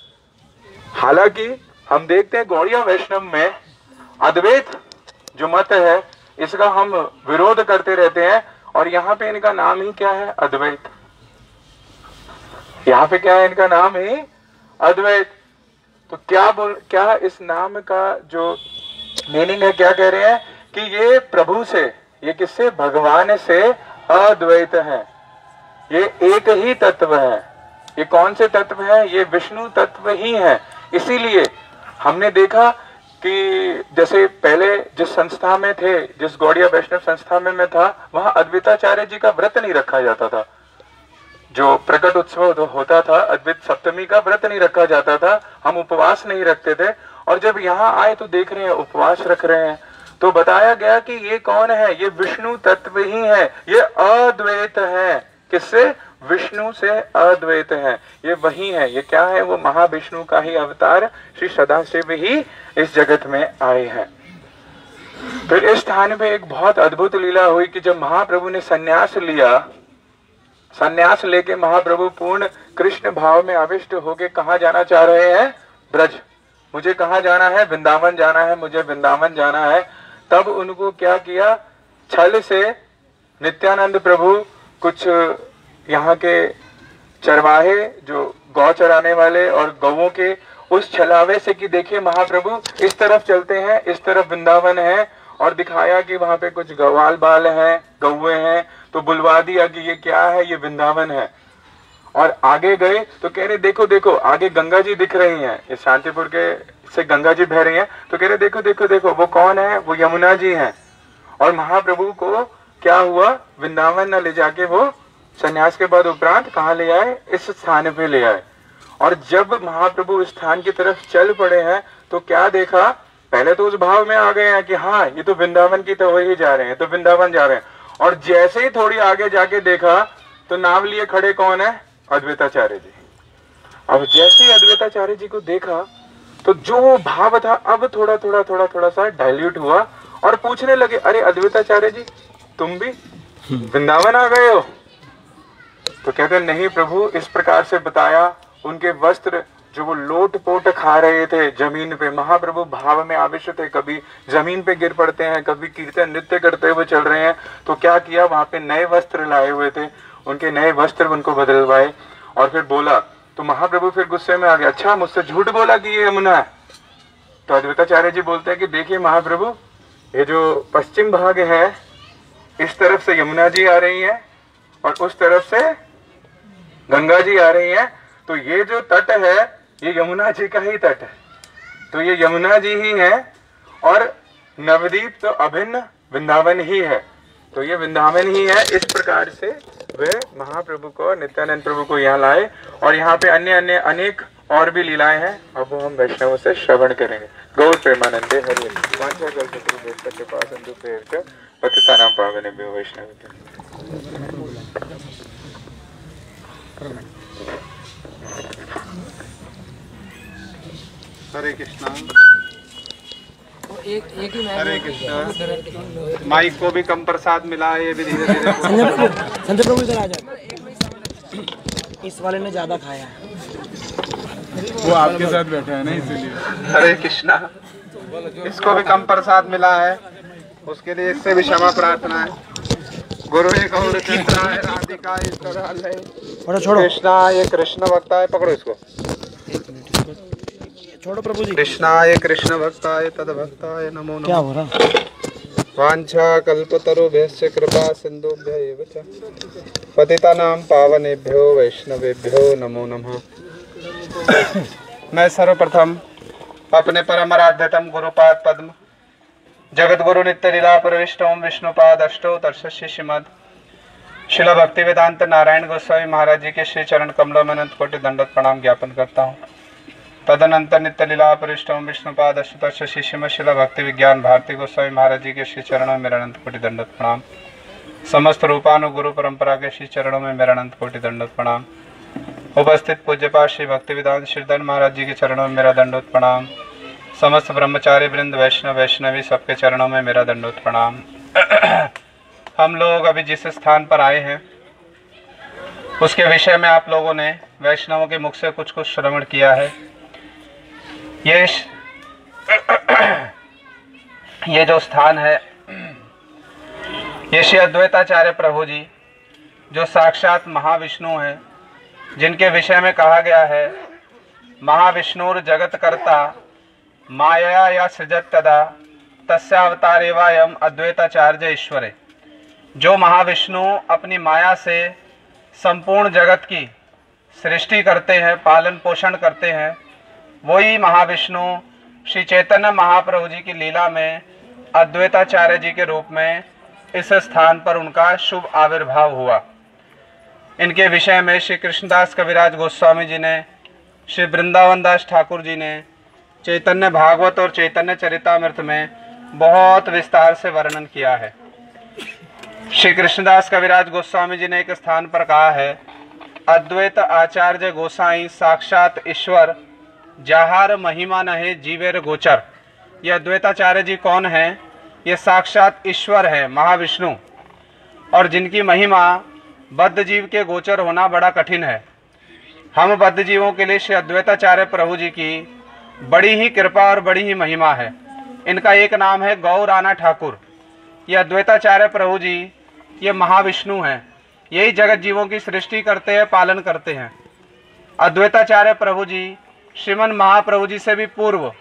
हालांकि हम देखते हैं गौड़िया वैष्णव में अद्वैत जो मत है इसका हम विरोध करते रहते हैं, और यहाँ पे इनका नाम ही क्या है? अद्वैत। यहाँ पे क्या है? इनका नाम ही अद्वैत। तो क्या बोल क्या इस नाम का जो मीनिंग है, क्या कह रहे हैं कि ये प्रभु से, ये किससे? भगवान से अद्वैत है, ये एक ही तत्व है। ये कौन से तत्व है? ये विष्णु तत्व ही है। इसीलिए हमने देखा कि जैसे पहले जिस संस्था में थे, जिस गौड़िया वैष्णव संस्था में मैं था, वहां अद्वैताचार्य जी का व्रत नहीं रखा जाता था। जो प्रकट उत्सव होता था, अद्वैत सप्तमी का व्रत नहीं रखा जाता था, हम उपवास नहीं रखते थे। और जब यहाँ आए तो देख रहे हैं उपवास रख रहे हैं, तो बताया गया कि ये कौन है? ये विष्णु तत्व ही है, ये अद्वैत है। किससे? विष्णु से अद्वैत है, ये वही है। ये क्या है? वो महाविष्णु का ही अवतार श्री सदाशिव ही इस जगत में आए हैं। फिर इस स्थान पे एक बहुत अद्भुत लीला हुई कि जब महाप्रभु ने संन्यास लिया, संन्यास लेके महाप्रभु पूर्ण कृष्ण भाव में आविष्ट होके कहाँ जाना चाह रहे हैं? ब्रज। मुझे कहाँ जाना है? वृंदावन जाना है, मुझे वृंदावन जाना है। तब उनको क्या किया? छल से नित्यानंद प्रभु कुछ यहाँ के चरवाहे जो गौ चराने वाले और गौओं के उस छलावे से कि देखिए महाप्रभु इस तरफ चलते हैं, इस तरफ वृंदावन है, और दिखाया कि वहां पे कुछ गवाल बाल हैं, गौए हैं, तो बुलवा दिया कि ये क्या है? ये वृंदावन है। और आगे गए तो कह रहे देखो देखो आगे गंगा जी दिख रही हैं, इस शांतिपुर के से गंगा जी बह रही हैं। तो कह रहे देखो देखो देखो वो कौन है? वो यमुना जी हैं। और महाप्रभु को क्या हुआ? वृंदावन न ले जाके वो संन्यास के बाद उपरांत कहाँ ले आए? इस स्थान पे ले आए। और जब महाप्रभु इस स्थान की तरफ चल पड़े हैं तो क्या देखा? पहले तो उस भाव में आ गए हैं कि हाँ ये तो वृंदावन की तरफ ही जा रहे हैं, तो वृंदावन जा रहे हैं। और जैसे ही थोड़ी आगे जाके देखा तो नाम लिए खड़े कौन है? अद्वैताचार्य जी। अब जैसे ही अद्वैताचार्य जी को देखा तो जो भाव था अब थोड़ा थोड़ा थोड़ा थोड़ा सा डाइल्यूट हुआ, और पूछने लगे अरे अद्वैताचार्य जी तुम भी वृंदावन आ गए हो? तो कहते नहीं प्रभु, इस प्रकार से बताया। उनके वस्त्र जो वो लोट पोट खा रहे थे जमीन पे, महाप्रभु भाव में आविष्ट थे, कभी जमीन पे गिर पड़ते हैं, कभी कीर्तन नृत्य करते हुए चल रहे हैं। तो क्या किया? वहां पे नए वस्त्र लाए हुए थे, उनके नए वस्त्र उनको बदलवाए और फिर बोला। तो महाप्रभु फिर गुस्से में आ गया, अच्छा मुझसे झूठ बोला कि ये यमुना है? तो अद्वैताचार्य जी बोलते हैं कि देखिए महाप्रभु, ये जो पश्चिम भाग है इस तरफ से यमुना जी आ रही है और उस तरफ से गंगा जी आ रही है, तो ये जो तट है ये यमुना जी का ही तट है। तो ये यमुना जी ही है और नवदीप तो अभिन्न वृंदावन ही है, तो ये वृंदावन ही है। इस प्रकार से वे महाप्रभु को, नित्यानंद प्रभु को यहाँ लाए। और यहाँ पे अन्य अन्य अनेक और भी लीलाएं हैं, अब वो हम वैष्णव से श्रवण करेंगे। गौर प्रेमानंदे हरि वांछा कल्पतरु के पास अंधु प्रेर पतिता नाम पावने भी वैष्णव। हरे कृष्णा। एक एक ही हरे कृष्णा। माइक को भी कम प्रसाद मिला है, ये भी धीरे धीरे। संजय प्रभु, संजय प्रभु इधर आ जाए। इस वाले ने ज्यादा खाया है। वो आपके साथ बैठा है ना, इसीलिए। हरे कृष्णा। इसको भी कम प्रसाद मिला है, उसके लिए इससे भी क्षमा प्रार्थना है। गुरु एक और कृष्णा है, राधिका इस तरह है। छोड़ो छोड़ो कृष्णा ये कृष्ण भक्ता है, पकड़ो इसको। छोड़ो प्रभु जी। कृष्णाय कृष्ण भक्ताय तद भक्ताय नमो नमः। क्या हो रहा? वांछा कल्पतरुभ्यश्च कृपा सिन्धुभ्य एव च पतितानां पावनेभ्यो वैष्णवेभ्यो नमो नमः। मैं सर्वप्रथम अपने परम आराध्यतम गुरुपाद पद्म जगत गुरु नित्य लीला प्रविष्टोम विष्णुपाद अष्टोत्तरस्य श्रीमद शिला भक्ति वेदांत नारायण गोस्वामी महाराज जी के श्री चरण कमलों में अनंत कोटि दंडवत प्रणाम ज्ञापन करता हूँ। तदनंतर नित्य लीला परिष्टोम विष्णुपाद अष्टोत्तरस्य श्रीमद शिला भक्ति विज्ञान भारती गोस्वामी महाराज जी के श्री चरणों में मेरा अनंत कोटि दंडवत प्रणाम। समस्त रूपानु गुरु परंपरा के श्री चरणों में मेरा अनंत कोटि दंडवत प्रणाम। उपस्थित पूज्यपाद श्री भक्ति वेदांत श्रीधर महाराज जी के चरणों में मेरा दंडवत प्रणाम। समस्त ब्रह्मचारी वृंद वैष्णव वैष्णवी सबके चरणों में मेरा दंडवत प्रणाम। हम लोग अभी जिस स्थान पर आए हैं उसके विषय में आप लोगों ने वैष्णवों के मुख से कुछ कुछ श्रवण किया है। ये ये जो स्थान है ये श्री अद्वैताचार्य प्रभु जी जो साक्षात महाविष्णु हैं, जिनके विषय में कहा गया है महाविष्णुर जगत कर्ता माया या सृजत तदा तस्यावतारेवायम अद्वैताचार्य ईश्वरे। जो महाविष्णु अपनी माया से संपूर्ण जगत की सृष्टि करते हैं, पालन पोषण करते हैं, वही महाविष्णु श्री चैतन्य महाप्रभु जी की लीला में अद्वैताचार्य जी के रूप में इस स्थान पर उनका शुभ आविर्भाव हुआ। इनके विषय में श्री कृष्णदास कविराज गोस्वामी जी ने, श्री वृंदावन दास ठाकुर जी ने चैतन्य भागवत और चैतन्य चरितामृत में बहुत विस्तार से वर्णन किया है। श्री कृष्णदास कविराज गोस्वामी जी ने एक स्थान पर कहा है, अद्वैत आचार्य गोसाई साक्षात ईश्वर जाहार महिमा नहे जीवेर गोचर। ये अद्वैताचार्य जी कौन है? ये साक्षात ईश्वर है, महाविष्णु, और जिनकी महिमा बद्ध जीव के गोचर होना बड़ा कठिन है। हम बद्ध जीवों के लिए श्री अद्वैताचार्य प्रभु जी की बड़ी ही कृपा और बड़ी ही महिमा है। इनका एक नाम है गौराना ठाकुर। ये अद्वैताचार्य प्रभु जी ये महाविष्णु हैं, यही जगत जीवों की सृष्टि करते हैं, पालन करते हैं। अद्वैताचार्य प्रभु जी श्रीमन महाप्रभु जी से भी पूर्व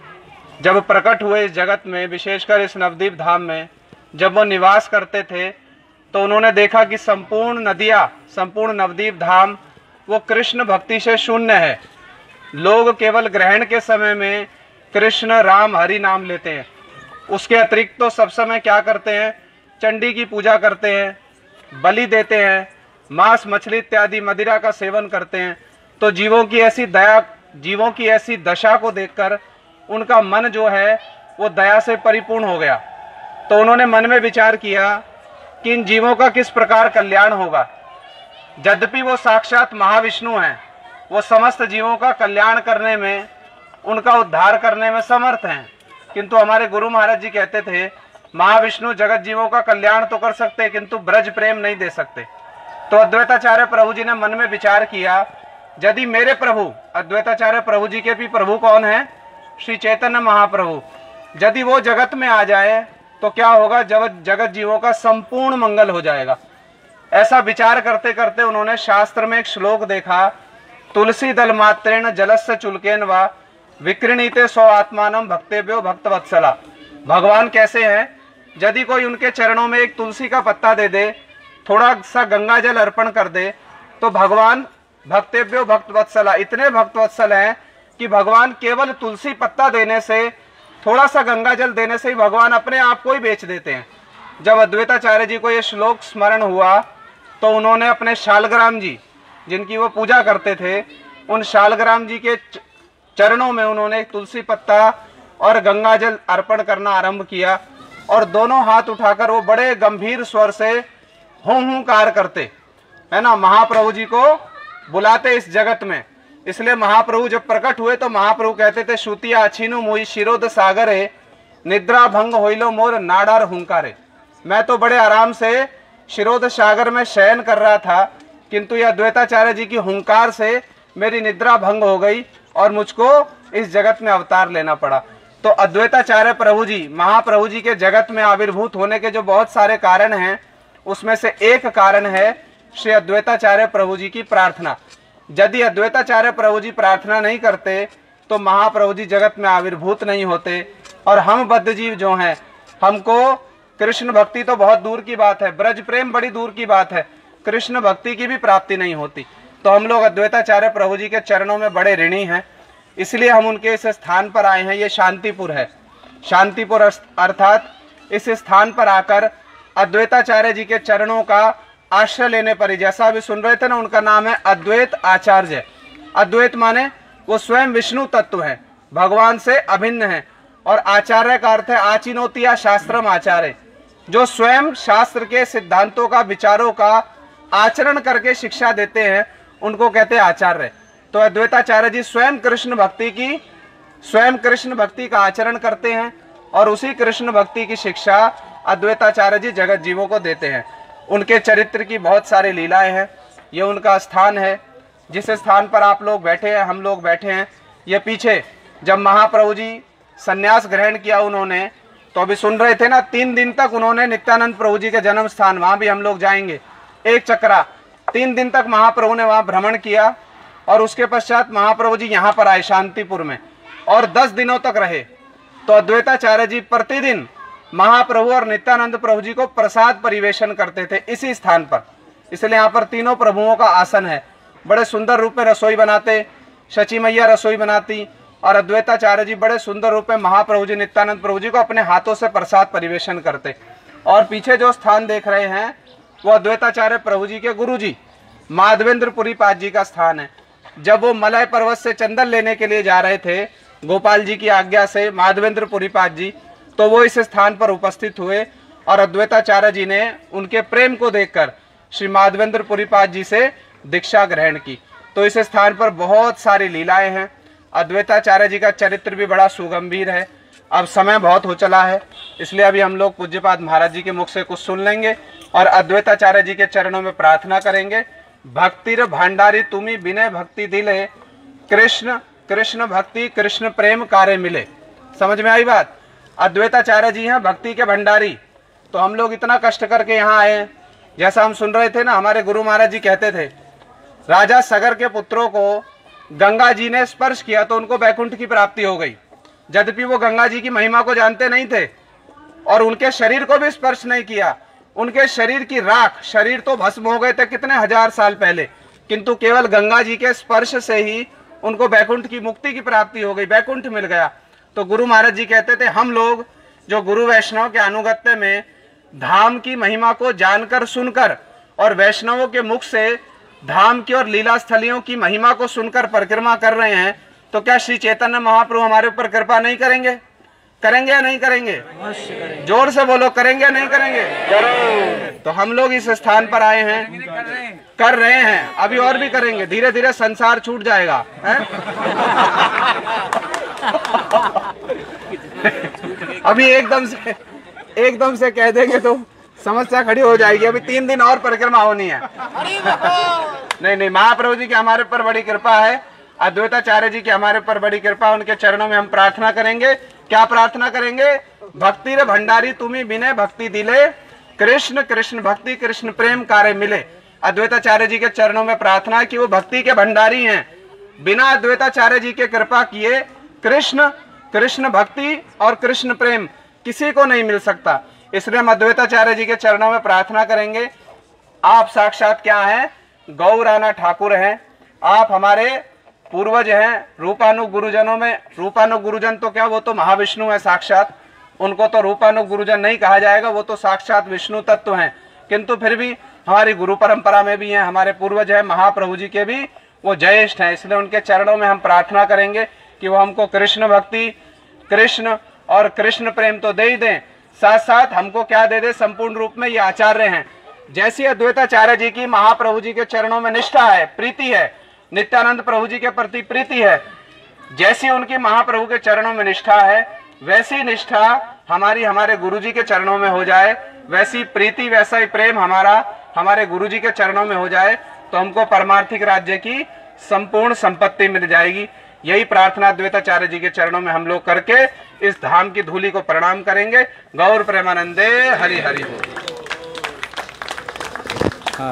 जब प्रकट हुए इस जगत में, विशेषकर इस नवद्वीप धाम में जब वो निवास करते थे, तो उन्होंने देखा कि संपूर्ण नदियाँ, संपूर्ण नवद्वीप धाम वो कृष्ण भक्ति से शून्य है। लोग केवल ग्रहण के समय में कृष्ण राम हरि नाम लेते हैं, उसके अतिरिक्त तो सब समय क्या करते हैं? चंडी की पूजा करते हैं, बलि देते हैं, मांस मछली इत्यादि मदिरा का सेवन करते हैं। तो जीवों की ऐसी दया, जीवों की ऐसी दशा को देखकर उनका मन जो है वो दया से परिपूर्ण हो गया। तो उन्होंने मन में विचार किया कि इन जीवों का किस प्रकार कल्याण होगा। यद्यपि वो साक्षात महाविष्णु हैं, वो समस्त जीवों का कल्याण करने में, उनका उद्धार करने में समर्थ हैं, किंतु हमारे गुरु महाराज जी कहते थे महाविष्णु जगत जीवों का कल्याण तो कर सकते किंतु ब्रज प्रेम नहीं दे सकते। तो अद्वैताचार्य प्रभु जी ने मन में विचार किया, यदि मेरे प्रभु, अद्वैताचार्य प्रभु जी के भी प्रभु कौन है? श्री चैतन्य महाप्रभु, यदि वो जगत में आ जाए तो क्या होगा? जगत जगत जीवों का संपूर्ण मंगल हो जाएगा। ऐसा विचार करते करते उन्होंने शास्त्र में एक श्लोक देखा, तुलसी दल मात्रेण जलस्य चुल्केन वा विकृणीते सौ आत्मानम भक्तेभ्यो भक्तवत्सला। भगवान कैसे हैं? यदि कोई उनके चरणों में एक तुलसी का पत्ता दे दे, थोड़ा सा गंगा जल अर्पण कर दे, तो भगवान भक्तेभ्यो भक्तवत्सला इतने भक्तवत्सल हैं कि भगवान केवल तुलसी पत्ता देने से, थोड़ा सा गंगा जल देने से ही भगवान अपने आप को ही बेच देते हैं। जब अद्वैताचार्य जी को ये श्लोक स्मरण हुआ तो उन्होंने अपने शालग्राम जी, जिनकी वो पूजा करते थे, उन शालग्राम जी के चरणों में उन्होंने तुलसी पत्ता और गंगा जल अर्पण करना आरंभ किया और दोनों हाथ उठाकर वो बड़े गंभीर स्वर से हूं हूंकार करते, है ना, महाप्रभु जी को बुलाते इस जगत में। इसलिए महाप्रभु जब प्रकट हुए तो महाप्रभु कहते थे श्रुतिया अछीनु मोहि शिरोद सागरे निद्रा भंग होइलो मोर नाडार हुंकारे। मैं तो बड़े आराम से शिरोद सागर में शयन कर रहा था, किंतु यह अद्वैताचार्य जी की हुंकार से मेरी निद्रा भंग हो गई और मुझको इस जगत में अवतार लेना पड़ा। तो अद्वैताचार्य प्रभु जी, महाप्रभु जी के जगत में आविर्भूत होने के जो बहुत सारे कारण हैं, उसमें से एक कारण है श्री अद्वैताचार्य प्रभु जी की प्रार्थना। यदि अद्वैताचार्य प्रभु जी प्रार्थना नहीं करते तो महाप्रभु जी जगत में आविर्भूत नहीं होते। और हम बद्ध जीव जो हैं, हमको कृष्ण भक्ति तो बहुत दूर की बात है, ब्रज प्रेम बड़ी दूर की बात है, कृष्ण भक्ति की भी प्राप्ति नहीं होती। तो हम लोग अद्वैताचार्य प्रभु जी के चरणों में बड़े ऋणी हैं, इसलिए हम उनके इस स्थान पर आए हैं। ये शांतिपुर है। शांतिपुर अर्थात इस स्थान पर आकर अद्वैताचार्य जी के चरणों का आश्रय लेने पर ही, जैसा अभी सुन रहे थे ना, उनका नाम है अद्वैत आचार्य। अद्वैत माने वो स्वयं विष्णु तत्व है, भगवान से अभिन्न है। और आचार्य का अर्थ है आचिनोतिया शास्त्रम आचार्य, जो स्वयं शास्त्र के सिद्धांतों का, विचारों का आचरण करके शिक्षा देते हैं, उनको कहते हैं आचार्य। तो अद्वैताचार्य जी स्वयं कृष्ण भक्ति की स्वयं कृष्ण भक्ति का आचरण करते हैं और उसी कृष्ण भक्ति की शिक्षा अद्वैताचार्य जी जगत जीवों को देते हैं। उनके चरित्र की बहुत सारी लीलाएं हैं। ये उनका स्थान है जिस स्थान पर आप लोग बैठे हैं, हम लोग बैठे हैं। ये पीछे जब महाप्रभु जी संन्यास ग्रहण किया उन्होंने, तो अभी सुन रहे थे ना, तीन दिन तक उन्होंने नित्यानंद प्रभु जी के जन्म स्थान, वहां भी हम लोग जाएंगे, एक चक्रा तीन दिन तक महाप्रभु ने वहां भ्रमण किया। और उसके पश्चात महाप्रभु जी यहाँ पर आए शांतिपुर में और दस दिनों तक रहे। तो अद्वैताचार्य जी प्रतिदिन महाप्रभु और नित्यानंद प्रभु जी को प्रसाद परिवेशन करते थे इसी स्थान पर। इसलिए यहाँ पर तीनों प्रभुओं का आसन है। बड़े सुंदर रूप में रसोई बनाते, शची मैया रसोई बनाती और अद्वैताचार्य जी बड़े सुंदर रूप में महाप्रभु जी, नित्यानंद प्रभु जी को अपने हाथों से प्रसाद परिवेशन करते। और पीछे जो स्थान देख रहे हैं वो अद्वैताचार्य प्रभु जी के गुरु जी माधवेंद्र पुरी पाद जी का स्थान है। जब वो मलय पर्वत से चंदन लेने के लिए जा रहे थे गोपाल जी की आज्ञा से, माधवेंद्र पुरी पाद जी, तो वो इस स्थान पर उपस्थित हुए और अद्वैताचार्य जी ने उनके प्रेम को देखकर श्री माधवेंद्र पुरी पाद जी से दीक्षा ग्रहण की। तो इस स्थान पर बहुत सारी लीलाएं हैं। अद्वैताचार्य जी का चरित्र भी बड़ा सुगंभीर है। अब समय बहुत हो चला है, इसलिए अभी हम लोग पूज्यपाद महाराज जी के मुख से कुछ सुन लेंगे और अद्वैताचार्य जी के चरणों में प्रार्थना करेंगे। भक्तिर भंडारी तुम्ही बिने भक्ति दिले, कृष्ण कृष्ण भक्ति कृष्ण प्रेम कार्य मिले। समझ में आई बात? अद्वैताचार्य जी हैं भक्ति के भंडारी। तो हम लोग इतना कष्ट करके यहाँ आए हैं। जैसा हम सुन रहे थे ना, हमारे गुरु महाराज जी कहते थे राजा सगर के पुत्रों को गंगा जी ने स्पर्श किया तो उनको वैकुंठ की प्राप्ति हो गई, यद्यपि वो गंगा जी की महिमा को जानते नहीं थे और उनके शरीर को भी स्पर्श नहीं किया। उनके शरीर की राख, शरीर तो भस्म हो गए थे कितने हजार साल पहले, किंतु केवल गंगा जी के स्पर्श से ही उनको वैकुंठ की मुक्ति की प्राप्ति हो गई, वैकुंठ मिल गया। तो गुरु महाराज जी कहते थे हम लोग जो गुरु वैष्णव के अनुगत्य में धाम की महिमा को जानकर सुनकर और वैष्णवों के मुख से धाम की और लीला स्थलियों की महिमा को सुनकर परिक्रमा कर रहे हैं, तो क्या श्री चैतन्य महाप्रभु हमारे ऊपर कृपा नहीं करेंगे? करेंगे या नहीं करेंगे? जोर से बोलो, करेंगे या नहीं करेंगे? तो हम लोग इस स्थान पर आए हैं, कर रहे हैं, अभी और भी करेंगे। धीरे धीरे संसार छूट जाएगा है? अभी एकदम से एकदम से कह देंगे तो समस्या खड़ी हो जाएगी। अभी तीन दिन और परिक्रमा होनी है। नहीं नहीं, महाप्रभु जी की हमारे पर बड़ी कृपा है, अद्वैताचार्य जी की हमारे पर बड़ी कृपा। उनके चरणों में हम प्रार्थना करेंगे। क्या प्रार्थना करेंगे? भक्ति रे भंडारी तुम्ही बिने भक्ति दिले, कृष्ण कृष्ण भक्ति कृष्ण प्रेम कार्य मिले। अद्वैताचार्य जी के चरणों में प्रार्थना कि वो भक्ति के भंडारी हैं, बिना अद्वैताचार्य जी के कृपा किए कृष्ण कृष्ण भक्ति और कृष्ण प्रेम किसी को नहीं मिल सकता। इसलिए हम अद्वैताचार्य जी के चरणों में प्रार्थना करेंगे। आप साक्षात क्या हैं? गौराना ठाकुर हैं। आप हमारे पूर्वज हैं। रूपानु गुरुजनों में, रूपानु गुरुजन तो क्या, वो तो महाविष्णु है साक्षात। उनको तो रूपानु गुरुजन नहीं कहा जाएगा, वो तो साक्षात विष्णु तत्व हैं। किंतु फिर भी हमारी गुरु परंपरा में भी हैं, हमारे पूर्वज हैं, महाप्रभु जी के भी वो ज्येष्ठ हैं। इसलिए उनके चरणों में हम प्रार्थना करेंगे कि वो हमको कृष्ण भक्ति, कृष्ण और कृष्ण प्रेम तो दे ही दें, साथ साथ हमको क्या दे दे? संपूर्ण रूप में ये आचार्य हैं। जैसी अद्वैताचार्य जी की महाप्रभु जी के चरणों में निष्ठा है, प्रीति है, नित्यानंद प्रभु जी के प्रति प्रीति है, जैसी उनकी महाप्रभु के चरणों में निष्ठा है, वैसी निष्ठा हमारी हमारे गुरु जी के चरणों में हो जाए, वैसी प्रीति वैसा ही प्रेम हमारा हमारे गुरु जी के चरणों में हो जाए, तो हमको परमार्थिक राज्य की संपूर्ण संपत्ति मिल जाएगी। यही प्रार्थना द्वैताचार्य जी के चरणों में हम लोग करके इस धाम की धूलि को प्रणाम करेंगे। गौर प्रेमानंदे हरि हरि हो। हाँ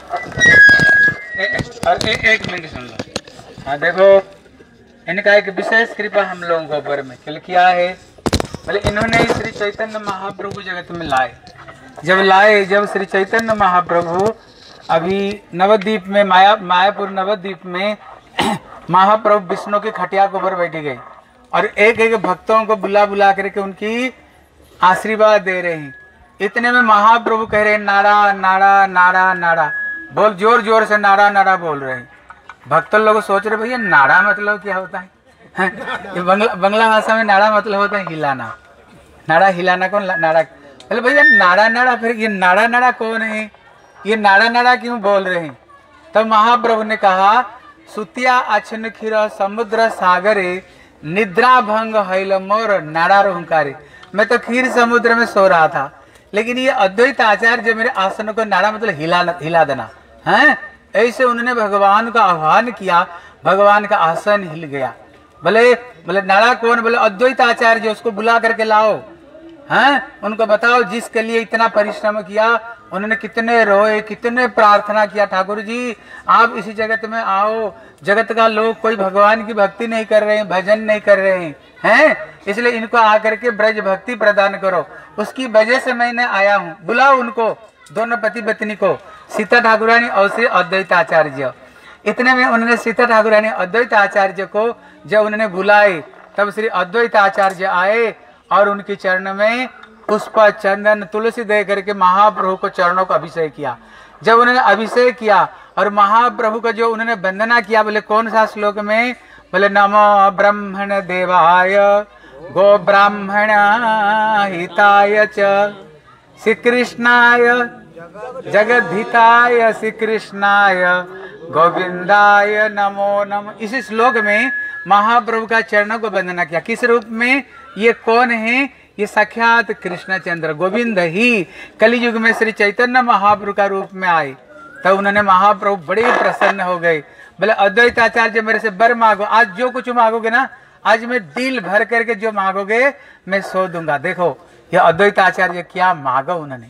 ए, और ए, एक मिनट सुन लो। हाँ देखो, इनका एक विशेष कृपा हम लोगों के ऊपर में कल किया है। बोले इन्होंने श्री चैतन्य महाप्रभु जगत में लाए। जब लाए जब श्री चैतन्य महाप्रभु अभी नवद्वीप में माया मायापुर नवद्वीप में महाप्रभु विष्णु की खटिया के ऊपर बैठी गई और एक एक भक्तों को बुला बुला करके उनकी आशीर्वाद दे रहे हैं। इतने में महाप्रभु कह रहे हैं नारा नारा नारा नारा, बोल जोर जोर से नारा नारा बोल रहे हैं। भक्त लोग सोच रहे भैया नारा मतलब क्या होता है? ये बंगला बंगला भाषा में नारा मतलब होता है हिलाना। नारा हिलाना कौन नारा? बोले भैया नारा नारा, फिर ये नारा नारा कौन है? ये नारा नारा क्यों बोल रहे हैं? तब महाप्रभु ने कहा सुतिया अछन खीर समुद्र सागरे निद्रा भंग हैल मोर नारा हुंकारे। मैं तो खीर समुद्र में सो रहा था, लेकिन ये अद्वैत आचार्य जो मेरे आसन को नारा मतलब हिला हिला देना है। ऐसे उन्होंने भगवान का आह्वान किया, भगवान का आसन हिल गया। बोले बोले नारा कौन? बोले अद्वैत आचार्य, उसको बुला करके लाओ। हैं उनको बताओ जिसके लिए इतना परिश्रम किया, उन्होंने कितने रोए, कितने प्रार्थना किया, ठाकुर जी आप इसी जगत में आओ। जगत का लोग कोई भगवान की भक्ति नहीं कर रहे हैं, भजन नहीं कर रहे हैं, हैं इसलिए इनको आकर के ब्रज भक्ति प्रदान करो। उसकी वजह से मैंने आया हूँ, बुलाओ उनको, दोनों पति पत्नी को, सीता ठाकुरानी और श्री अद्वैत आचार्य। इतने में उन्होंने सीता ठाकुरानी अद्वैत आचार्य को जब उन्होंने बुलाए, तब श्री अद्वैत आचार्य आए और उनके चरण में पुष्प चंदन तुलसी दे करके महाप्रभु को चरणों को अभिषेक किया। जब उन्होंने अभिषेक किया और महाप्रभु का जो उन्होंने वंदना किया, बोले कौन सा श्लोक में? बोले नमो ब्रह्मण देवाय गो ब्राह्मण हिताय च श्री कृष्णाय जगद्धिताय श्री कृष्णाय गोविंदाय नमो नमः। इसी श्लोक में महाप्रभु का चरणों को वंदना किया। किस रूप में? ये कौन है? ये साक्षात कृष्णचंद्र गोविंद ही कलियुग में श्री चैतन्य महाप्रभु का रूप में आए। तब उन्होंने महाप्रभु बड़े प्रसन्न हो गए। बोले अद्वैत आचार्य मेरे से बर मांगो, आज जो कुछ मांगोगे ना, आज मैं दिल भर करके जो मांगोगे मैं सो दूंगा। देखो ये अद्वैत आचार्य क्या मांगा उन्होंने।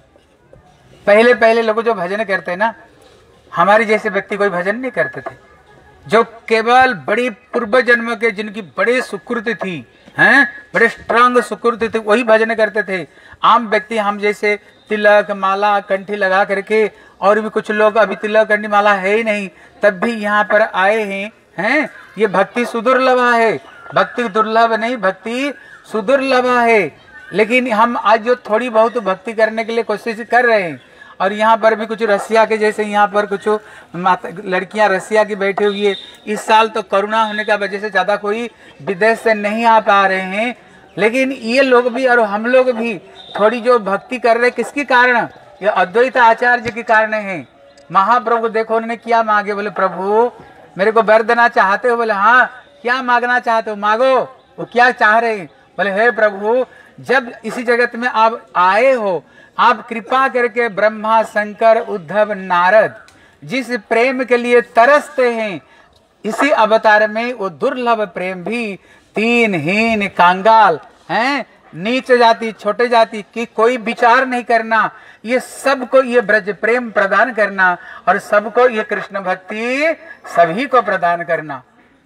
पहले पहले लोग जो भजन करते हैं ना, हमारे जैसे व्यक्ति कोई भजन नहीं करते थे, जो केवल बड़ी पूर्व जन्म के जिनकी बड़े सुकृति थी, हैं बड़े स्ट्रांग सुकृति थे, वही भजन करते थे। आम व्यक्ति हम जैसे तिलक माला कंठी लगा करके, और भी कुछ लोग अभी तिलक कंठी माला है ही नहीं, तब भी यहाँ पर आए हैं। हैं ये भक्ति सुदुर्लभ है, भक्ति दुर्लभ नहीं, भक्ति सुदुर्लभ है। लेकिन हम आज जो थोड़ी बहुत भक्ति करने के लिए कोशिश कर रहे हैं, और यहाँ पर भी कुछ रसिया के जैसे यहाँ पर कुछ लड़कियां रसिया की बैठी हुई है। इस साल तो कोरोना होने का वजह से ज़्यादा कोई विदेश से नहीं आ पा रहे हैं, लेकिन ये लोग भी और हम लोग भी थोड़ी जो भक्ति कर रहे हैं, किसके कारण? ये अद्वैत आचार्य के कारण है। महाप्रभु को देखो उन्होंने क्या मांगे। बोले प्रभु मेरे को वर देना चाहते हो? बोले हाँ, क्या मांगना चाहते हो? मांगो। वो क्या चाह रहे हैं? बोले हे प्रभु जब इसी जगत में आप आए हो, आप कृपा करके ब्रह्मा शंकर उद्धव नारद जिस प्रेम के लिए तरसते हैं, इसी अवतार में वो दुर्लभ प्रेम भी तीन हीन कांगाल हैं, नीच जाति छोटे जाति की कोई विचार नहीं करना, ये सबको ये ब्रज प्रेम प्रदान करना और सबको ये कृष्ण भक्ति सभी को प्रदान करना।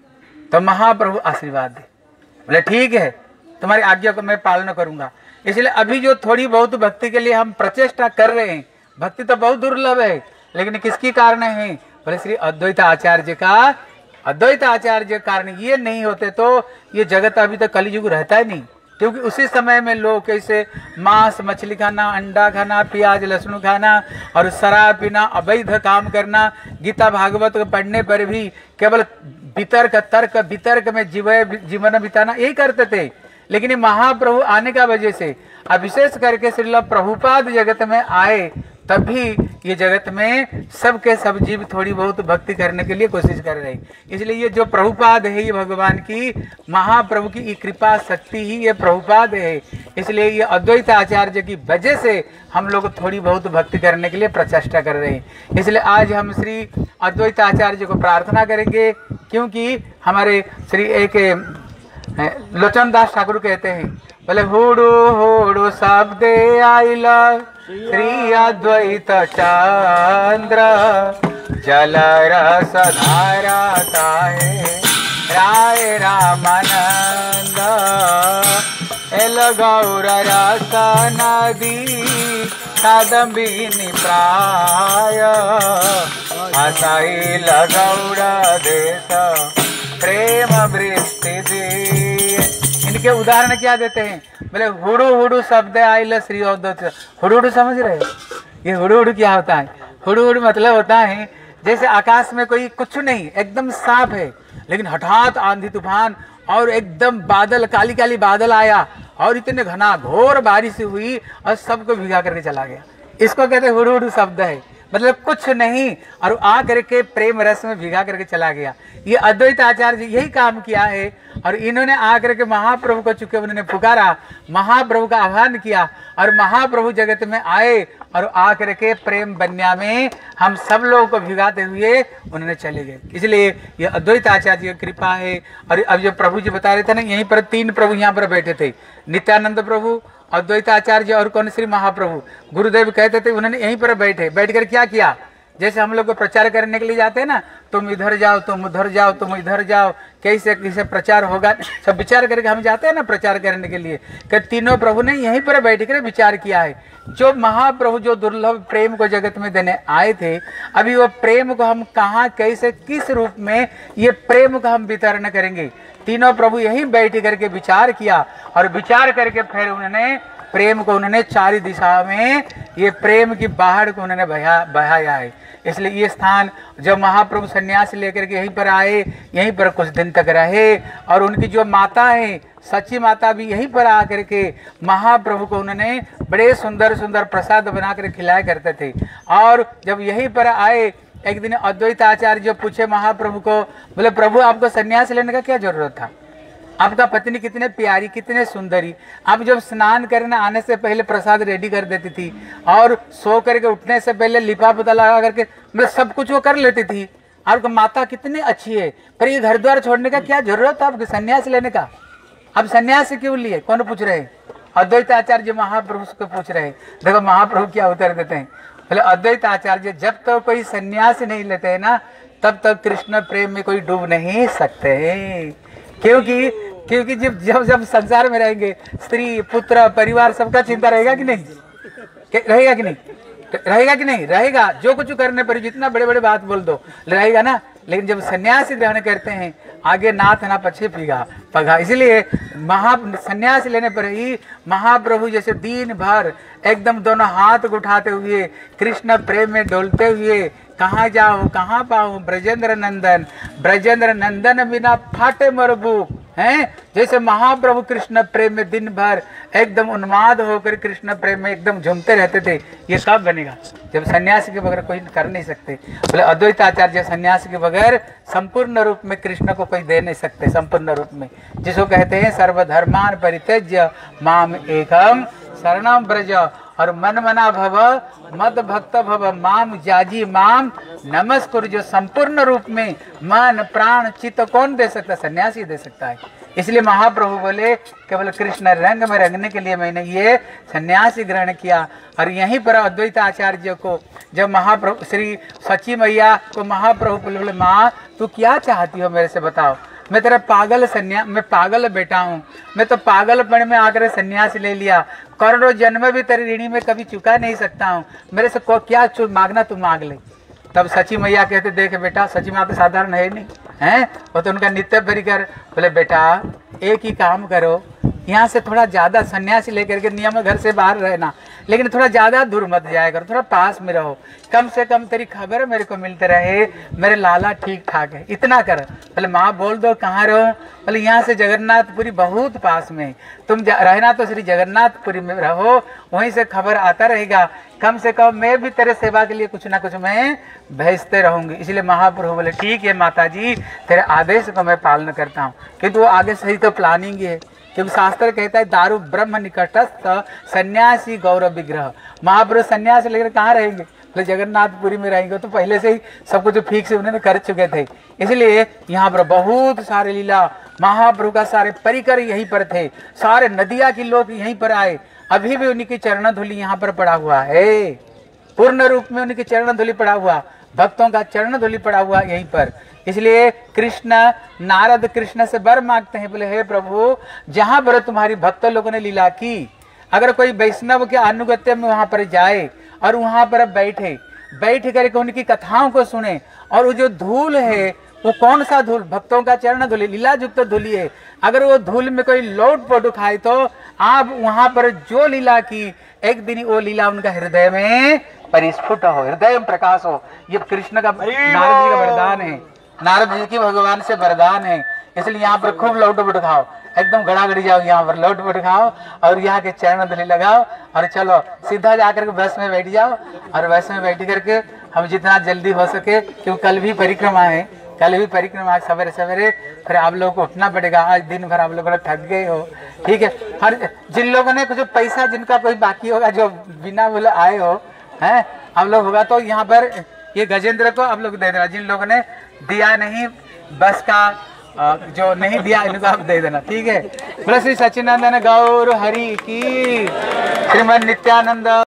तो महाप्रभु आशीर्वाद दे। बोले ठीक है, तुम्हारी आज्ञा को मैं पालन करूंगा। इसलिए अभी जो थोड़ी बहुत भक्ति के लिए हम प्रचेष्टा कर रहे हैं, भक्ति तो बहुत दुर्लभ है, लेकिन किसकी कारण है? बोले श्री अद्वैत आचार्य का। अद्वैत आचार्य कारण ये नहीं होते तो ये जगत अभी तक कलियुग रहता ही नहीं, क्योंकि उसी समय में लोग कैसे मांस मछली खाना, अंडा खाना, प्याज लहसुन खाना और शराब पीना, अवैध काम करना, गीता भागवत को पढ़ने पर भी केवल वितर्क तर्क वितर्क में जीवन बिताना, यही करते थे। लेकिन महाप्रभु आने का वजह से, विशेष करके श्रील प्रभुपाद जगत में आए, तभी ये जगत में सबके सब जीव थोड़ी बहुत भक्ति करने के लिए कोशिश कर रहे हैं। इसलिए ये जो प्रभुपाद है, ये भगवान की महाप्रभु की कृपा शक्ति ही ये प्रभुपाद है। इसलिए ये अद्वैत आचार्य की वजह से हम लोग थोड़ी बहुत भक्ति करने के लिए प्रचेष्टा कर रहे हैं। इसलिए आज हम श्री अद्वैत आचार्य को प्रार्थना करेंगे, क्योंकि हमारे श्री एक लोचन दास ठाकुर कहते हैं, बोले हुडू हुडू शब्दे आइला श्री अद्वैत चंद्र जल रस धारा ताहे राय रामानंद एल गौर रस नदी कादम्बिनी प्राय आसाई लगौड़ देश प्रेम वृत्ति दी। इनके उदाहरण क्या देते हैं, बोले हुडू हुडू शब्द आइल श्री अद्वैत। हुडू हुडू समझ रहे हो? ये हुडू हुडू क्या होता है? हुडू हुडू मतलब होता है जैसे आकाश में कोई कुछ नहीं, एकदम साफ है, लेकिन हठात आंधी तूफान और एकदम बादल, काली काली बादल आया और इतने घना घोर बारिश हुई और सबको भिगा करके चला गया। इसको कहते हैं हुडू हुडू शब्द है, मतलब कुछ नहीं और आ करके प्रेम रस में भिगा करके चला गया। ये अद्वैत आचार्य जी यही काम किया है और इन्होंने आकर के महाप्रभु को चुके उन्होंने पुकारा, महाप्रभु का आह्वान किया और महाप्रभु जगत में आए और आकर के प्रेम बन्या में हम सब लोगों को भिगाते हुए उन्होंने चले गए। इसलिए ये अद्वैत आचार्य की कृपा है। और अब जो प्रभु जी बता रहे थे ना, यहीं पर तीन प्रभु यहाँ पर बैठे थे, नित्यानंद प्रभु, अद्वैत आचार्य और कौन श्री महाप्रभु। गुरुदेव कहते थे उन्होंने यहीं पर बैठे, बैठकर क्या किया, जैसे हम लोग को प्रचार करने के लिए जाते हैं ना, तुम इधर जाओ, तुम उधर जाओ, तुम इधर जाओ, कैसे कैसे प्रचार होगा, सब विचार करके हम जाते हैं ना प्रचार करने के लिए। कि तीनों प्रभु ने यहीं पर बैठ कर विचार किया है। जो महाप्रभु जो दुर्लभ प्रेम को जगत में देने आए थे, अभी वो प्रेम को हम कहाँ, कैसे, किस रूप में ये प्रेम को हम वितरण करेंगे। तीनों प्रभु यहीं बैठ करके विचार किया और विचार करके फिर उन्होंने प्रेम को उन्होंने चारी दिशा में ये प्रेम की बाहर को उन्होंने बहा बहाया है। इसलिए ये स्थान जब महाप्रभु सन्यास लेकर के यहीं पर आए, यहीं पर कुछ दिन तक रहे और उनकी जो माता है सच्ची माता भी यहीं पर आकर के महाप्रभु को उन्होंने बड़े सुंदर सुंदर प्रसाद बना कर खिलाया करते थे। और जब यहीं पर आए, एक दिन अद्वैत आचार्य जो पूछे महाप्रभु को, बोले प्रभु आपको सन्यास लेने का क्या जरूरत था, आपका पत्नी कितने प्यारी, कितने सुंदरी, आप जब स्नान करने आने से पहले प्रसाद रेडी कर देती थी और सो करके उठने से पहले लिपा पोता लगा करके मतलब सब कुछ वो कर लेती थी, आपकी माता कितनी अच्छी है, पर ये घर द्वार छोड़ने का क्या जरूरत था आपके सन्यास लेने का, अब सन्यास क्यों लिए, कौन पूछ रहे हैं? अद्वैत आचार्य महाप्रभु को पूछ रहे हैं। देखो महाप्रभु क्या उत्तर देते हैं, बोले अद्वैत आचार्य जब तक तो कोई सन्यास नहीं लेते है ना, तब तक तो कृष्ण प्रेम में कोई डूब नहीं सकते हैं। क्योंकि क्योंकि जब जब जब संसार में रहेंगे, स्त्री पुत्र परिवार सबका चिंता रहेगा कि नहीं, रहेगा कि नहीं, रहेगा कि नहीं रहेगा। जो कुछ करने पर जितना बड़े बड़े बात बोल दो रहेगा ना, लेकिन जब सन्यासी ग्रहण करते हैं, आगे नाथ ना पछे पीगा पगा। इसलिए महा सन्यास लेने पर ही महाप्रभु जैसे दिन भर एकदम दोनों हाथ उठाते हुए कृष्ण प्रेम में डोलते हुए, कहाँ जाओ कहाँ पाऊँ ब्रजेंद्र नंदन, ब्रजेंद्र नंदन बिना फाटे मरबूक हैं। जैसे महाप्रभु कृष्ण प्रेम में दिन भर एकदम उन्माद होकर कृष्ण प्रेम में एकदम झूमते रहते थे। ये सब बनेगा जब सन्यासी के बगैर कोई कर नहीं सकते। बोले अद्वैत आचार्य सन्यासी के बगैर संपूर्ण रूप में कृष्ण को कोई दे नहीं सकते, संपूर्ण रूप में, जिसको कहते हैं सर्वधर्मान परित्यज्य माम एकम शरणम ब्रज, और मन मना भव मद भक्त भव माम जाजी माम नमस्कुर। जो संपूर्ण रूप में मन प्राण चित्त कौन दे सकता, सन्यासी दे सकता है। इसलिए महाप्रभु बोले केवल कृष्ण रंग में रंगने के लिए मैंने ये सन्यासी ग्रहण किया। और यहीं पर अद्वैत आचार्य को जब महाप्रभु श्री सची मैया को महाप्रभु बोले माँ तू क्या चाहती हो मेरे से बताओ, मैं तेरा पागल सन्या मैं पागल बेटा हूँ, मैं तो पागलपन में आकर सन्यास ले लिया, करोड़ों जन्म भी तेरी ऋणी में कभी चुका नहीं सकता हूँ, मेरे से को क्या मांगना तू मांग ले। तब सची मैया कहते देख बेटा, सची माँ तो साधारण है नहीं है, वो तो उनका नित्य परिकर। बोले बेटा एक ही काम करो, यहाँ से थोड़ा ज्यादा सन्यासी लेकर के नियम घर से बाहर रहना, लेकिन थोड़ा ज्यादा दूर मत जाया करो, थोड़ा पास में रहो, कम से कम तेरी खबर मेरे को मिलते रहे, मेरे लाला ठीक ठाक है, इतना कर। बोले माँ बोल दो कहाँ रहो? बोले यहाँ से जगन्नाथपुरी बहुत पास में, तुम रहना तो श्री जगन्नाथपुरी में रहो, वहीं से खबर आता रहेगा, कम से कम मैं भी तेरे सेवा के लिए कुछ ना कुछ मैं भेजते रहूंगी। इसलिए महाप्रभु बोले ठीक है माता जी, तेरे आदेश को मैं पालन करता हूँ। किंतु आगे सही तो प्लानिंग है, क्योंकि शास्त्र कहता है दारू ब्रह्म निकटस्थ सन्यासी गौरव विग्रह। महाप्रभु सन्यास लेकर कहाँ रहेंगे? बोले जगन्नाथपुरी में रहेंगे। तो पहले से ही सब कुछ फिक्स उन्होंने कर चुके थे, इसलिए यहाँ पर बहुत सारे लीला महाप्रभु का सारे परिकर यहीं पर थे, सारे नदिया के लोग यहीं पर आए, अभी भी उनकी चरण धूलि यहाँ पर पड़ा हुआ है, पूर्ण रूप में उनकी चरण धूलि पड़ा हुआ, भक्तों का चरण धूलि पड़ा हुआ यहीं पर। इसलिए कृष्ण नारद कृष्ण से वर मांगते हैं, बोले हे प्रभु जहां पर तुम्हारी भक्त लोगों ने लीला की, अगर कोई वैष्णव के अनुगत्य में वहां पर जाए और वहां पर बैठे बैठ करके उनकी कथाओं को सुने, और वो जो धूल है वो कौन सा धूल? भक्तों का चरण धूलि, लीला युक्त धूलि है। अगर वो धूल में कोई लोट पोट उठाए तो आप वहां पर जो लीला की, एक दिन वो लीला उनका हृदय में परिस्फुट हो, हृदय में प्रकाश हो। ये कृष्ण का, नारद जी का वरदान है, नारद जी की भगवान से वरदान है। इसलिए यहाँ पर खूब लौट पोट खाओ, एकदम गड़ागड़ी जाओ, यहाँ पर लौट पोट खाओ और यहाँ के चरण धूलि लगाओ और चलो सीधा जाकर के बस में बैठ जाओ, और बस में बैठ करके हम जितना जल्दी हो सके, क्योंकि कल भी परिक्रमा है, कल भी परिक्रमा सवेरे सवेरे, फिर आप लोगों को उठना पड़ेगा। आज दिन भर आप लोग थक गए हो, ठीक है। हर जिन लोगों ने कुछ पैसा, जिनका कोई बाकी होगा, जो बिना बोले आए हो हैं आप लोग, होगा तो यहाँ पर ये गजेंद्र को आप लोग दे देना। जिन लोगों ने दिया नहीं, बस का जो नहीं दिया इनको आप दे देना, ठीक है। बोले श्री सच्चिदानंद गौर हरि की, श्रीमद नित्यानंद